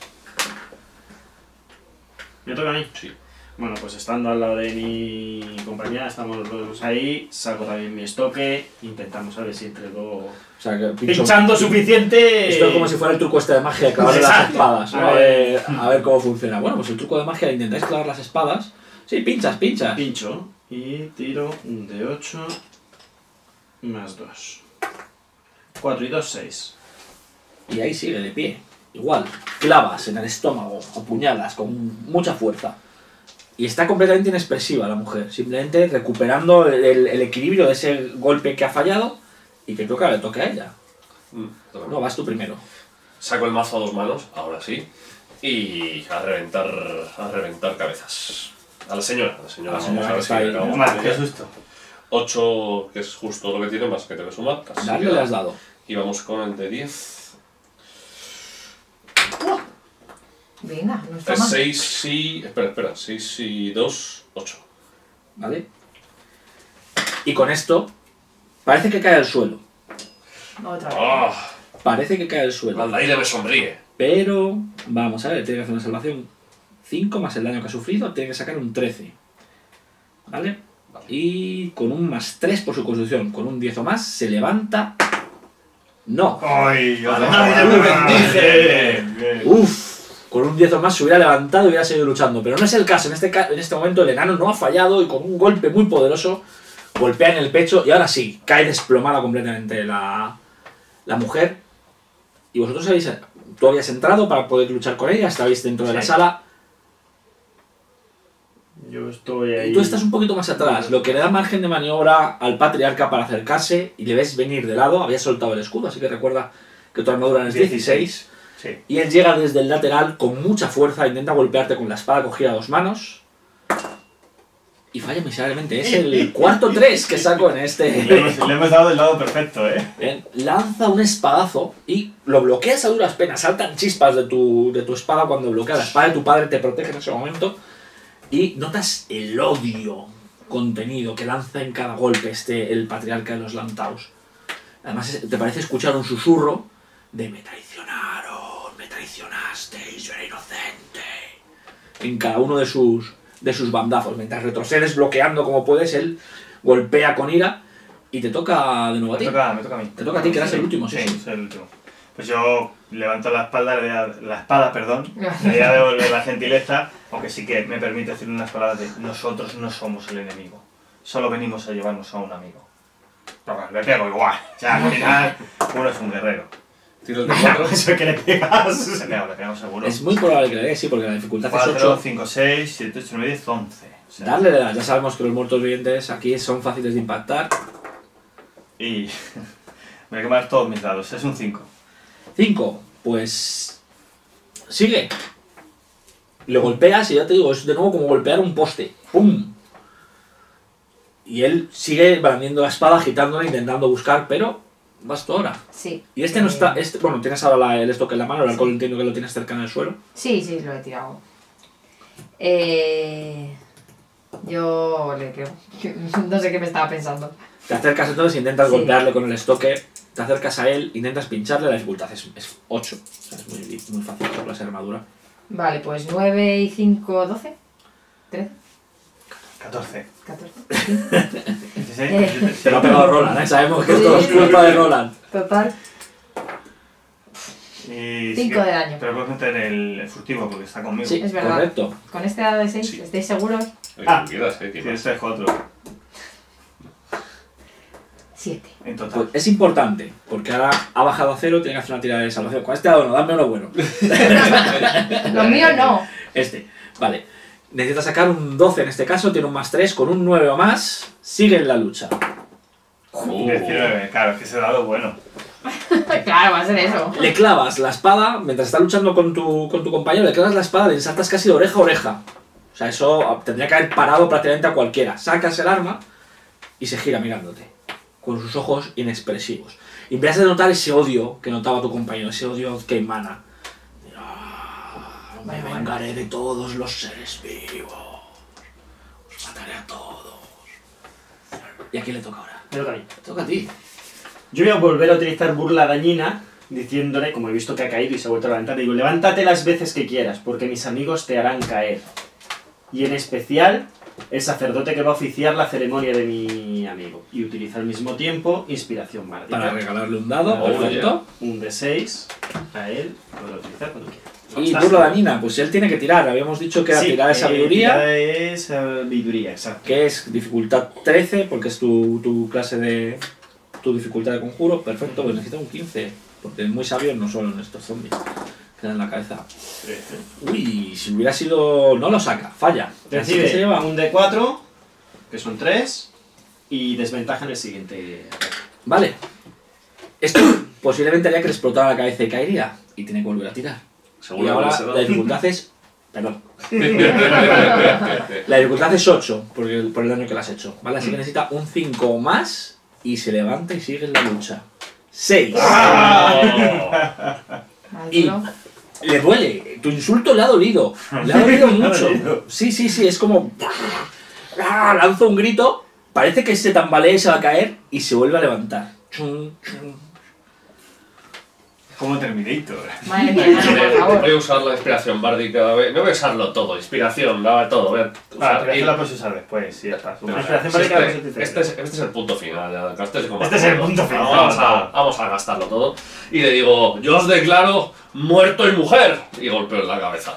¿Me toca a mí? Sí. Bueno, pues estando al lado de mi compañera, estamos los dos ahí, saco también mi estoque, intentamos a ver si entre dos... O sea, que pincho- Pinchando suficiente... Esto es como si fuera el truco este de magia de clavar las Exacto. espadas, ¿no? A ver. Eh, a ver cómo funciona. Bueno, pues el truco de magia, intentáis clavar las espadas. Sí, pinchas, pinchas. Pincho y tiro un de ocho más dos. cuatro y dos, seis. Y ahí sigue de pie. Igual, clavas en el estómago, apuñalas con mucha fuerza. Y está completamente inexpresiva la mujer, simplemente recuperando el, el equilibrio de ese golpe que ha fallado y que creo que ahora le toque a ella. Mm, toca. No, vas tú primero. Saco el mazo a dos manos, ahora sí. Y a reventar, a reventar cabezas. A la señora, a la señora. A la señora vamos que a ver está si ahí. acabamos Vale, con qué ella. susto. ocho, que es justo lo que tiene, más que te voy a sumar. Casi Darle que le da. has dado. Y vamos con el de diez. Venga, no está Es mal. seis y... Espera, espera. seis y dos, ocho. ¿vale? Y con esto, parece que cae al suelo. Otra vez. ¡Oh! Parece que cae al suelo. El aire me sonríe. Pero, vamos a ver, tiene que hacer una salvación cinco más el daño que ha sufrido, tiene que sacar un trece. ¿Vale? Y con un más tres por su constitución, con un diez o más, se levanta. ¡No! ¡Ay! Vale. ¡Ay, me bendije! Uf, con un diez o más se hubiera levantado y hubiera seguido luchando. Pero no es el caso. En este, ca- en este momento el enano no ha fallado y con un golpe muy poderoso golpea en el pecho y ahora sí, cae desplomada completamente la, la mujer. Y vosotros habéis, tú habías entrado para poder luchar con ella, estabais dentro de la Sí. sala. Yo estoy ahí. Y tú estás un poquito más atrás, lo que le da margen de maniobra al patriarca para acercarse y le ves venir de lado. Había soltado el escudo, así que recuerda que tu armadura es dieciséis. Sí. Y él llega desde el lateral con mucha fuerza, intenta golpearte con la espada cogida a dos manos. Y falla miserablemente. Es el cuarto tres que saco en este. Le hemos, le hemos dado el lado perfecto, ¿eh? Bien, lanza un espadazo y lo bloqueas a duras penas. Saltan chispas de tu, de tu espada cuando bloquea la espada de tu padre, te protege en ese momento. Y notas el odio contenido que lanza en cada golpe este el patriarca de los Lantaus. Además es- te parece escuchar un susurro de me traicionaron, me traicionasteis, yo era inocente. En cada uno de sus, de sus bandazos. Mientras retrocedes bloqueando como puedes, él golpea con ira y te toca de nuevo a Me ti. toca, me toca a mí. Te toca a ti, que eras el último, sí, Sí, sí. soy el último. Pues yo levanto la espalda, le voy a- la espada, perdón, le voy a devolver la gentileza, aunque sí que me permite decir unas palabras de nosotros no somos el enemigo, solo venimos a llevarnos a un amigo. Pero bueno, le pego igual, o sea, al final uno es un guerrero. Tiro el de cuatro. Eso que le pegas. Le pego, le pegamos seguro. Es muy probable que le dé, sí, porque la dificultad es cuatro, ocho. cinco, seis, siete, ocho, nueve, diez, once. O sea, Darle le das, ya sabemos que los muertos vivientes aquí son fáciles de impactar. y me voy a quemar todos mis dados, es un cinco. cinco, pues. Sigue. Le golpeas y ya te digo, es de nuevo como golpear un poste. ¡Pum! Y él sigue blandiendo la espada, agitándola, intentando buscar, pero vas tú ahora. Sí. Y este no Eh, está. Este, bueno, tienes ahora la- el estoque en la mano, el alcohol entiendo que lo tienes cerca en el suelo. Sí, sí, lo he tirado. Eh, yo le pego. No sé qué me estaba pensando. Te acercas entonces, intentas Sí. golpearle con el estoque, te acercas a él, intentas pincharle, la dificultad es, es ocho. O sea, es muy, muy fácil por la armadura. Vale, pues nueve y cinco, doce. trece, catorce. catorce. dieciséis, Eh. diecisiete, Te lo ha pegado Roland, ¿eh? Sabemos que Sí. esto es culpa de Roland. Total. y Cinco sí que- de daño. Pero puedo meter el, el furtivo porque está conmigo. Sí, Es verdad. correcto. Con este dado de seis, Sí. ¿estáis seguros? El que Ah. quieras, eh, Sí, tienes. este es otro. siete. En total. Pues es importante, porque ahora ha bajado a cero, tiene que hacer una tirada de salvación. Con este dado no, dame uno bueno. Los míos no. Este, vale. Necesita sacar un doce en este caso, tiene un más tres, con un nueve o más, sigue en la lucha. Uh. diecinueve, claro, es que ese dado bueno. Claro, va a ser eso. Le clavas la espada, mientras está luchando con tu, con tu compañero, le clavas la espada, le saltas casi de oreja a oreja. O sea, eso tendría que haber parado prácticamente a cualquiera. Sacas el arma y se gira mirándote, con sus ojos inexpresivos. Y empiezas a notar ese odio que notaba tu compañero, ese odio que emana. Ah, me vengaré de todos los seres vivos. Os mataré a todos. ¿Y a quién le toca ahora? Me toca a mí. Te toca a ti. Yo voy a volver a utilizar burla dañina, diciéndole, como he visto que ha caído y se ha vuelto a levantar, digo, levántate las veces que quieras, porque mis amigos te harán caer. Y en especial, el sacerdote que va a oficiar la ceremonia de mi amigo. Y utiliza al mismo tiempo inspiración mágica. Para regalarle un dado, Oh, perfecto. Un de seis a él, lo voy a utilizar cuando quiera. Y Está. burla dañina, pues él tiene que tirar. Habíamos dicho que era Sí, tirar de eh, sabiduría, tirada de sabiduría, exacto. que es dificultad trece, porque es tu, tu clase de. tu dificultad de conjuro. Perfecto, pues necesita un quince, porque muy sabios no son estos zombies. Queda en la cabeza. Uy, si hubiera sido. No lo saca, falla. Así que se Recibe lleva. un de cuatro, que son tres, y desventaja en el siguiente. Vale. Esto posiblemente haría que le explotara la cabeza y caería. Y tiene que volver a tirar. Seguro Y ahora que se da. la dificultad es. Perdón. La dificultad es ocho por el, por el daño que le has hecho. ¿Vale? Así que necesita un cinco más y se levanta y sigue en la lucha. seis. Más Y duro. le duele. Tu insulto le ha dolido. Le ha dolido mucho. Sí, sí, sí. Es como. ¡ah! Lanza un grito, parece que se tambalea y se va a caer y se vuelve a levantar. Chum, chum. Como Terminator. Madre mía, no, por favor. Voy a usar la inspiración bárdica. No voy a usarlo todo. Inspiración, va todo. Voy a Vale, usar- pero y- la puedes usar después, sí, ya está. Vale, La inspiración si bárdica este, no se este, es, este es el punto final. Ya, gastes como Este es el todo. punto final. Vamos a, vamos a gastarlo todo. Y le digo, yo os declaro muerto y mujer. Y golpeo en la cabeza.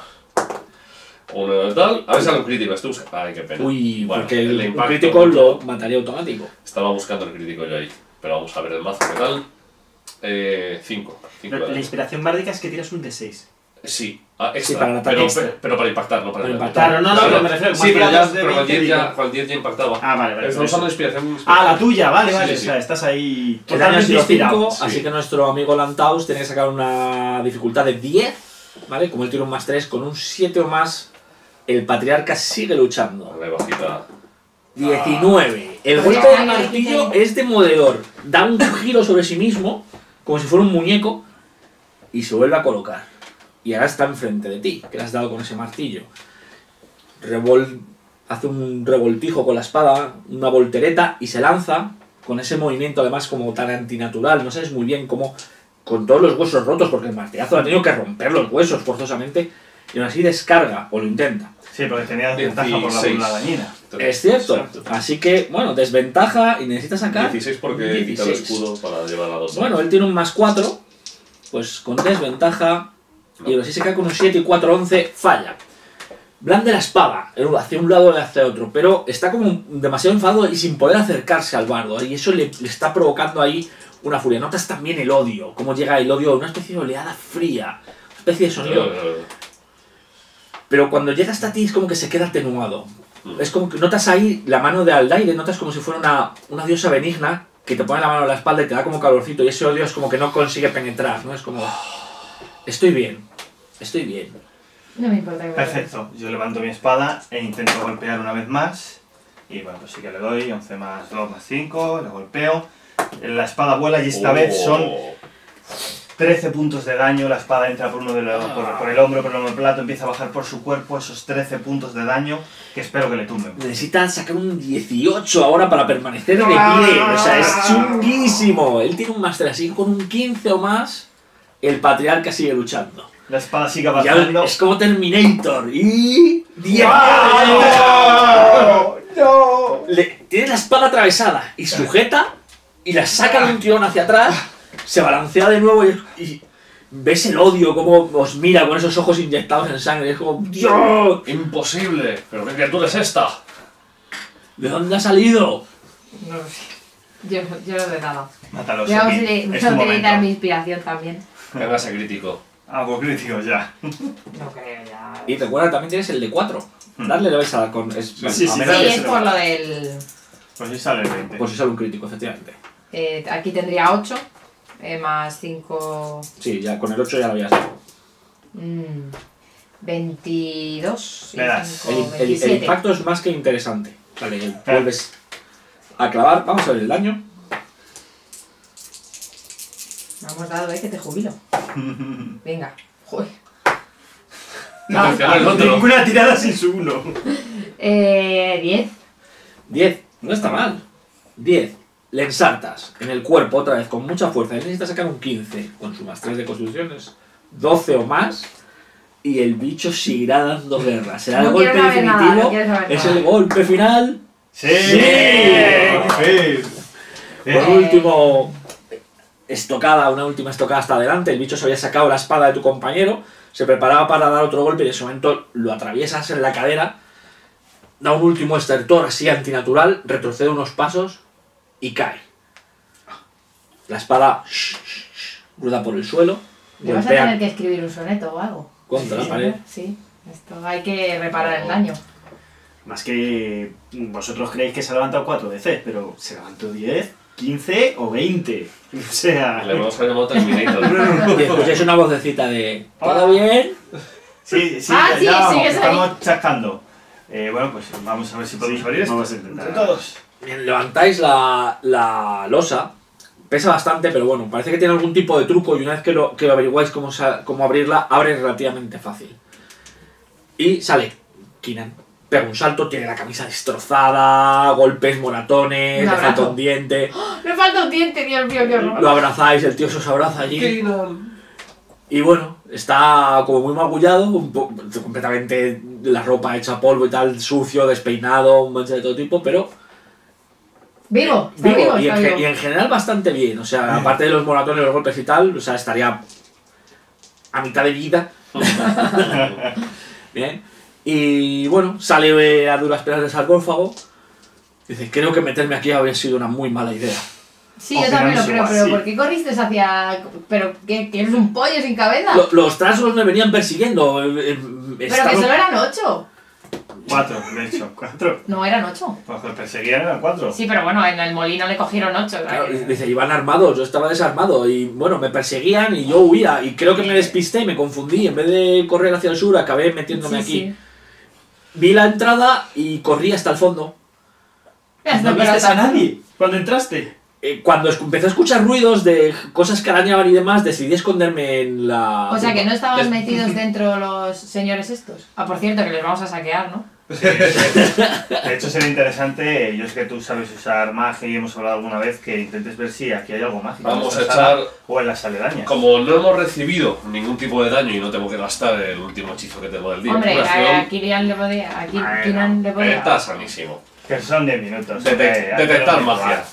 Uno de tal. A ver si sale un crítico. Este usa. Ay, qué pena. Uy, Bueno, porque el el, de un impacto, crítico lo mataría automático. Estaba buscando el crítico yo ahí. Pero vamos a ver el mazo qué tal. Eh, cinco. cinco La, de la inspiración bárdica es que tiras un D seis. Sí, ah, extra, Sí, para el ataque pero, extra. pero, pero para impactar, no para, Para el impactar. Claro, no, no, pero me refiero Sí, pero ya más de pero con veinte, diez ya, digo. con diez ya impactaba. Ah, vale, vale. Está por usando eso. inspiración. Ah, la tuya, vale, Sí, vale. sí, O sea, sí. estás ahí El daño ha totalmente sido inspirado. cinco, sí. así que nuestro amigo Lantaus tiene que sacar una dificultad de diez, ¿vale? Como él tiene un más tres, con un siete o más, el patriarca sigue luchando. Vale, bajita. diecinueve. El Pues golpe ya, del ya, martillo ya. es demoledor. Da un giro sobre sí mismo, como si fuera un muñeco, y se vuelve a colocar. Y ahora está enfrente de ti, que le has dado con ese martillo. Revol... Hace un revoltijo con la espada, una voltereta, y se lanza con ese movimiento además como tan antinatural. No sabes muy bien cómo, con todos los huesos rotos, porque el martillazo ha tenido que romper los huesos forzosamente, y aún así descarga, o lo intenta. Sí, porque tenía desventaja por la dieciséis. bola dañina. Es cierto. Exacto. Así que, bueno, desventaja y necesita sacar dieciséis porque he quitado el dieciséis. escudo para llevar a dos. Bueno, él tiene un más cuatro, pues con desventaja, y así se cae con un siete y cuatro, once, falla. Blande la espada, hacia un lado y hacia otro, pero está como demasiado enfadado y sin poder acercarse al bardo, y eso le, le está provocando ahí una furia. Notas también el odio, cómo llega el odio, una especie de oleada fría, una especie de sonido. Pero cuando llega hasta ti es como que se queda atenuado. Es como que notas ahí la mano de Aldaire, notas como si fuera una, una diosa benigna que te pone la mano en la espalda y te da como calorcito, y ese odio es como que no consigue penetrar, ¿no? Es como... Estoy bien, estoy bien. No me importa que me Perfecto, yo levanto mi espada e intento golpear una vez más. Y bueno, pues sí que le doy once más dos más cinco, le golpeo. La espada vuela y esta Oh. vez son trece puntos de daño. La espada entra por uno de los, por, por el hombro, por el omoplato, empieza a bajar por su cuerpo esos trece puntos de daño que espero que le tumben. Necesita sacar un dieciocho ahora para permanecer de pie, o sea, es chunguísimo. Él tiene un máster así, con un quince o más, el patriarca sigue luchando. La espada sigue Ya avanzando. es como Terminator, y... diez. ¡No! ¡No! Le, tiene la espada atravesada y sujeta y la saca de un tirón hacia atrás, se balancea de nuevo y, y ves el odio como os mira con esos ojos inyectados en sangre, y es como ¡Dios! Imposible. ¿Pero qué criatura es esta? ¿De dónde ha salido? No lo sé. Yo, yo no sé nada. Mátalos. Voy a aquí. utili- voy Es a tu utilizar mi momento. inspiración también. Venga ese crítico. Hago críticos ya. No creo ya. Y recuerda, también tienes el de cuatro. Darle le vais a dar con... Es, Sí, sí, a sí, menos Sí, que es se por le- lo del... Pues sí sale el veinte. Pues es algo crítico, efectivamente. Eh, aquí tendría ocho, eh, más cinco... Sí, ya con el ocho ya lo habías dado. Mmm, veintidós y Le das. cinco, El, el- el veintisiete. impacto es más que interesante. Vale, vuelves a clavar. Vamos a ver el daño. Me hemos dado, eh, que te jubilo. Venga. Joder. No menciona el otro. Ninguna tirada sin su uno. Eh, diez. diez. No está mal. diez. Le ensartas en el cuerpo otra vez con mucha fuerza. Él necesita sacar un quince con su más tres de constituciones. doce o más. Y el bicho seguirá dando guerra. Será No el golpe quiero saber nada, definitivo. no quiero saber es nada. el golpe final. ¡Sí! ¡Sí! ¡Por fin! Por Eh. último, estocada, una última estocada hasta adelante. El bicho se había sacado la espada de tu compañero. Se preparaba para dar otro golpe y en ese momento lo atraviesas en la cadera. Da un último estertor así antinatural. Retrocede unos pasos y cae. La espada rueda por el suelo. Me vas a tener Golpea que escribir un soneto o algo. contra la Sí, pared. Sí, esto hay que reparar el daño. Más que vosotros creéis que se ha levantado cuatro D C, pero se levantó diez, quince o veinte. O sea... Le vamos a llamar Terminator. Y escucháis una vocecita de ¿todo bien? Sí, sí, Ah, ya, sí, ya vamos, sigues que ahí. estamos chascando. Eh, bueno, pues vamos a ver si podemos Sí, abrir esto. vamos a intentar. Entre todos. Bien, levantáis la, la losa. Pesa bastante, pero bueno, parece que tiene algún tipo de truco y una vez que lo, que averiguáis cómo, sa- cómo abrirla, abre relativamente fácil. Y sale Kinan pega un salto, tiene la camisa destrozada, golpes, moratones, Un le falta abrazo. un diente. Me falta un diente, Dios mío, qué horror. Lo abrazáis, el tío se os abraza allí. Keenan. Y bueno, está como muy magullado, un po- completamente la ropa hecha polvo y tal, sucio, despeinado, un mancha de todo tipo, pero Vivo, está vivo, vivo, y, está en, ge- vivo. y en general bastante bien. O sea, aparte de los moratones, los golpes y tal, o sea, estaría a mitad de vida. Bien. Y bueno, sale a duras penas del sarcófago. Dice, creo que meterme aquí habría sido una muy mala idea. Sí, yo también lo Opinamos creo, igual, pero sí. ¿por qué corriste hacia...? ¿Pero qué, que eres un pollo sin cabeza? Lo- los trasgos me venían persiguiendo. eh, eh, Pero que estaban- solo eran ocho. Cuatro, de hecho, cuatro. No, eran ocho. Pues los perseguían eran cuatro. Sí, pero bueno, en el molino le cogieron ocho. o sea Claro, que- dice, iban armados, yo estaba desarmado y bueno, me perseguían y yo huía y creo que me despisté y me confundí, en vez de correr hacia el sur acabé metiéndome Sí, aquí. sí. Vi la entrada y corrí hasta el fondo. Ya está, ¿No pero viste a está- nadie cuando entraste? Eh, cuando es- empecé a escuchar ruidos de cosas que arañaban y demás, decidí esconderme en la... O sea que no estaban Des- metidos dentro los señores estos. Ah, por cierto, que les vamos a saquear, ¿no? De hecho, sería interesante, yo sé que tú sabes usar magia y hemos hablado alguna vez, que intentes ver si aquí hay algo mágico. Vamos en a esta sala echar- o en las aledañas. Como no hemos recibido ningún tipo de daño y no tengo que gastar el último hechizo que tengo del día, Hombre, curación, a, a Kirian le podía... A Ki- Bueno, Kirian le podía... está sanísimo. Que son diez minutos. Detec- hombre, hay que detectar dormir magia.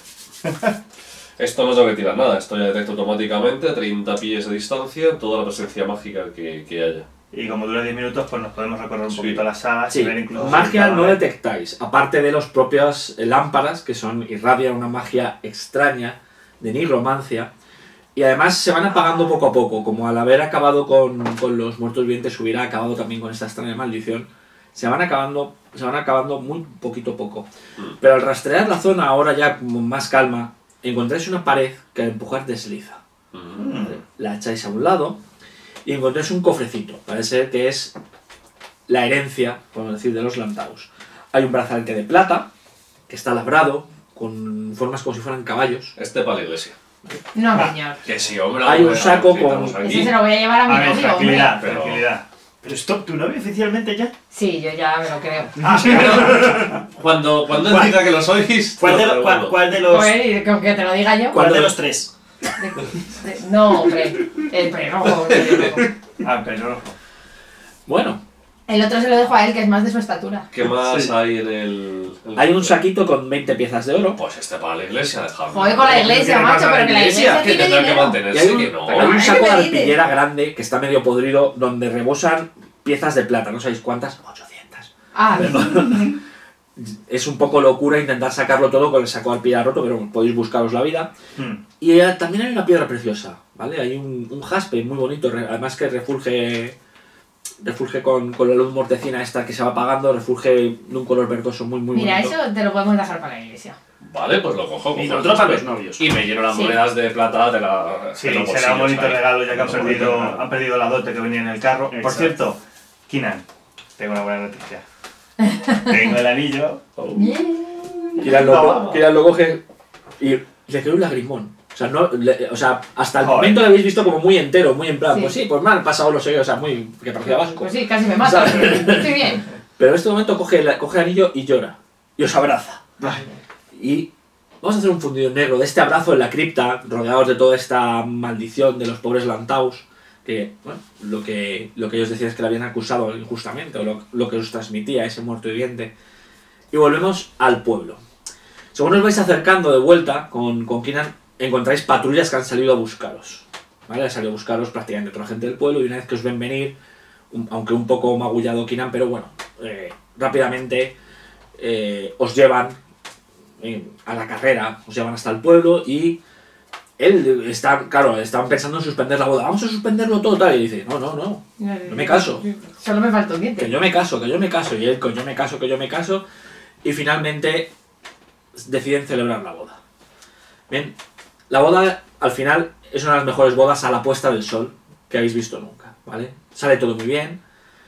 Esto no tengo que tirar nada, esto ya detecto automáticamente a treinta pies de distancia toda la presencia mágica que, que haya. Y como dura diez minutos, pues nos podemos recorrer un Sí. poquito las salas Sí, y ver incluso... magia si no cada- detectáis, aparte de las propias lámparas que son irradian una magia extraña de nigromancia y además se van apagando poco a poco, como al haber acabado con, con los muertos vivientes hubiera acabado también con esta extraña maldición, se van acabando, se van acabando muy poquito a poco. Mm. Pero al rastrear la zona ahora ya con más calma, encontráis una pared que al empujar desliza. Mm. Mm. La echáis a un lado y encontráis un cofrecito. Parece que es la herencia, podemos decir, de los Lantaus. Hay un brazalete de plata que está labrado con formas como si fueran caballos. Este para la iglesia. No, señor. Que sí, hombre. Hay un hombre, saco si con- estamos aquí. Ese se lo voy a llevar a mi A ver, novio, hombre. tranquilidad, Pero- tranquilidad. Pero stop, ¿tu novio oficialmente ya? Sí, yo ya me lo creo. Ah, Cuando, cuando él ¿Cuál? diga que lo sois, ¿Cuál te de, lo lo- cuál, pregunto. cuál de los, Joder, y con que te lo diga yo. cuál de los tres? De- de- no, hombre. El pelirrojo, el pelirrojo. Ah, pero... Bueno, El otro se lo dejo a él, que es más de su estatura. ¿Qué más Sí. hay en el, en el- hay un saquito con veinte piezas de oro. Pues este para la iglesia, dejadme. Joder, con la iglesia, tiene macho, más pero que la iglesia, iglesia Que tiene tendrá que dinero. Y mantenerse, hay un, que no. hay un Ay, saco ¿qué de me dices? arpillera grande que está medio podrido donde rebosan piezas de plata. ¿No sabéis cuántas? ochocientas. Ah, Es un poco locura intentar sacarlo todo con el saco de arpillera roto, pero podéis buscaros la vida. Hmm. Y eh, también hay una piedra preciosa, ¿vale? Hay un, un jaspe muy bonito, re- además que refulge, refulge con, con la luz mortecina esta que se va apagando, refulge de un color verdoso muy muy mira, bonito. eso te lo podemos dejar para la iglesia. Vale, pues lo cojo. Y cojo nosotros el para los jaspe. novios. Y me lleno las Sí. monedas de plata de la. Sí, de los será un bolsillos bonito ahí. regalo ya que han No, perdido, bonito. han perdido la dote que venía en el carro. Por Exacto. cierto, Kinan, tengo una buena noticia. Tengo el anillo. Kiran lo, Vamos. Kiran lo coge y le queda un lagrimón. O sea, no, le- o sea, hasta el Joder. momento lo habéis visto como muy entero, muy en plan, Sí. pues sí, pues me han pasado los sellos, o sea, muy, que parecía vasco. Pues sí, casi me mato. ¿Sabes? Estoy bien. Pero en este momento coge el, coge el anillo y llora. Y os abraza. Y vamos a hacer un fundido negro de este abrazo en la cripta, rodeados de toda esta maldición de los pobres Lantaus, que, bueno, lo que, lo que ellos decían es que le habían acusado injustamente, o lo, lo que os transmitía ese muerto viviente. Y volvemos al pueblo. Según os vais acercando de vuelta con, con Kinan, encontráis patrullas que han salido a buscaros. ¿Vale? Han salido a buscaros prácticamente toda la gente del pueblo y una vez que os ven venir, un- aunque un poco magullado Kinan, pero bueno, eh, rápidamente eh, os llevan eh, a la carrera, os llevan hasta el pueblo y él está, claro, estaban pensando en suspender la boda. Vamos a suspenderlo todo, tal. Y dice, no, no, no, no me caso. Solo me falta un que diente. yo me caso, que yo me caso. Y él, que yo me caso, que yo me caso. Y finalmente deciden celebrar la boda. Bien, la boda al final es una de las mejores bodas a la puesta del sol que habéis visto nunca, ¿vale? Sale todo muy bien.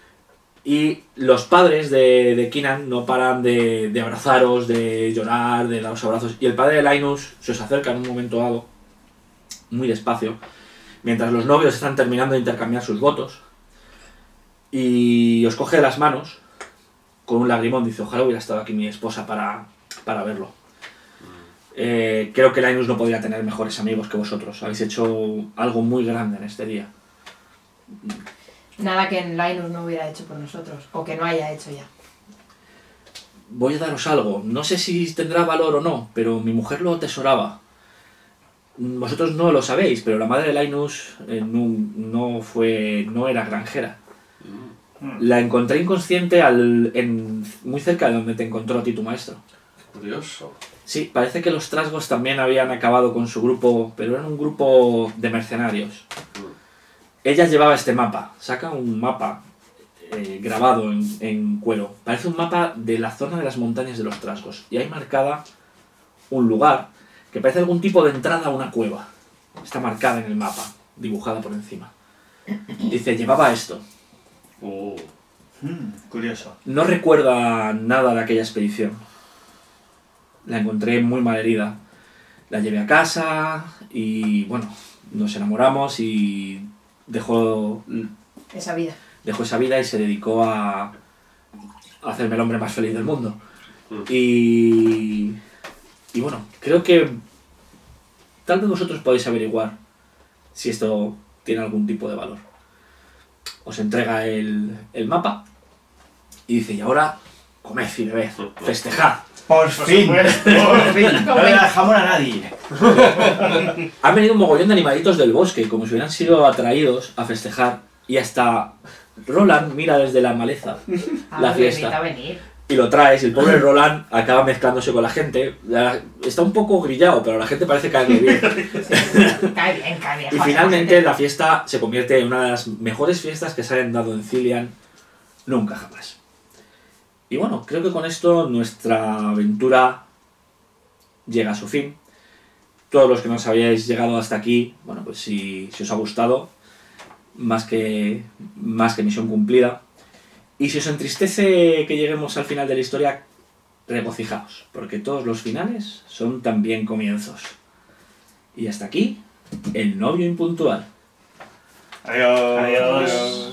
Y los padres de, de Kinan no paran de, de abrazaros, de llorar, de daros abrazos. Y el padre de Linus se os acerca en un momento dado, muy despacio, mientras los novios están terminando de intercambiar sus votos. Y os coge de las manos, con un lagrimón, dice, ojalá hubiera estado aquí mi esposa para, para verlo. Eh, creo que Linus no podría tener mejores amigos que vosotros. Habéis hecho algo muy grande en este día. Nada que Linus no hubiera hecho por nosotros, o que no haya hecho ya. Voy a daros algo. No sé si tendrá valor o no, pero mi mujer lo atesoraba. Vosotros no lo sabéis, pero la madre de Linus eh, no, no fue, no era granjera. La encontré inconsciente al, en, muy cerca de donde te encontró a ti tu maestro. Curioso. Sí, parece que los trasgos también habían acabado con su grupo, pero eran un grupo de mercenarios. Ella llevaba este mapa, saca un mapa eh, grabado en, en cuero. Parece un mapa de la zona de las montañas de los trasgos. Y hay marcada un lugar que parece algún tipo de entrada a una cueva. Está marcada en el mapa, dibujada por encima. Dice, llevaba esto. Uh. Mm, curioso. No recuerda nada de aquella expedición. La encontré muy mal herida. La llevé a casa y, bueno, nos enamoramos y dejó, Esa vida. dejó esa vida y se dedicó a, a hacerme el hombre más feliz del mundo. Y, y bueno, creo que tal vez vosotros podéis averiguar si esto tiene algún tipo de valor. Os entrega el, el mapa y dice, y ahora comed y bebed, festejad. Por fin, por fin, no le da jamón a nadie. Han venido un mogollón de animalitos del bosque, como si hubieran sido atraídos a festejar, y hasta Roland mira desde la maleza Ah, la me invita fiesta a venir. y lo traes, y el pobre Roland acaba mezclándose con la gente. La- Está un poco grillado, pero la gente parece caerle bien. Cae bien, cae bien. Y joder, finalmente gente. la fiesta se convierte en una de las mejores fiestas que se hayan dado en Cillian nunca jamás. Y bueno, creo que con esto nuestra aventura llega a su fin. Todos los que nos habíais llegado hasta aquí, bueno, pues si, si os ha gustado, más que, más que misión cumplida. Y si os entristece que lleguemos al final de la historia, regocijaos, porque todos los finales son también comienzos. Y hasta aquí, el novio impuntual. Adiós. Adiós.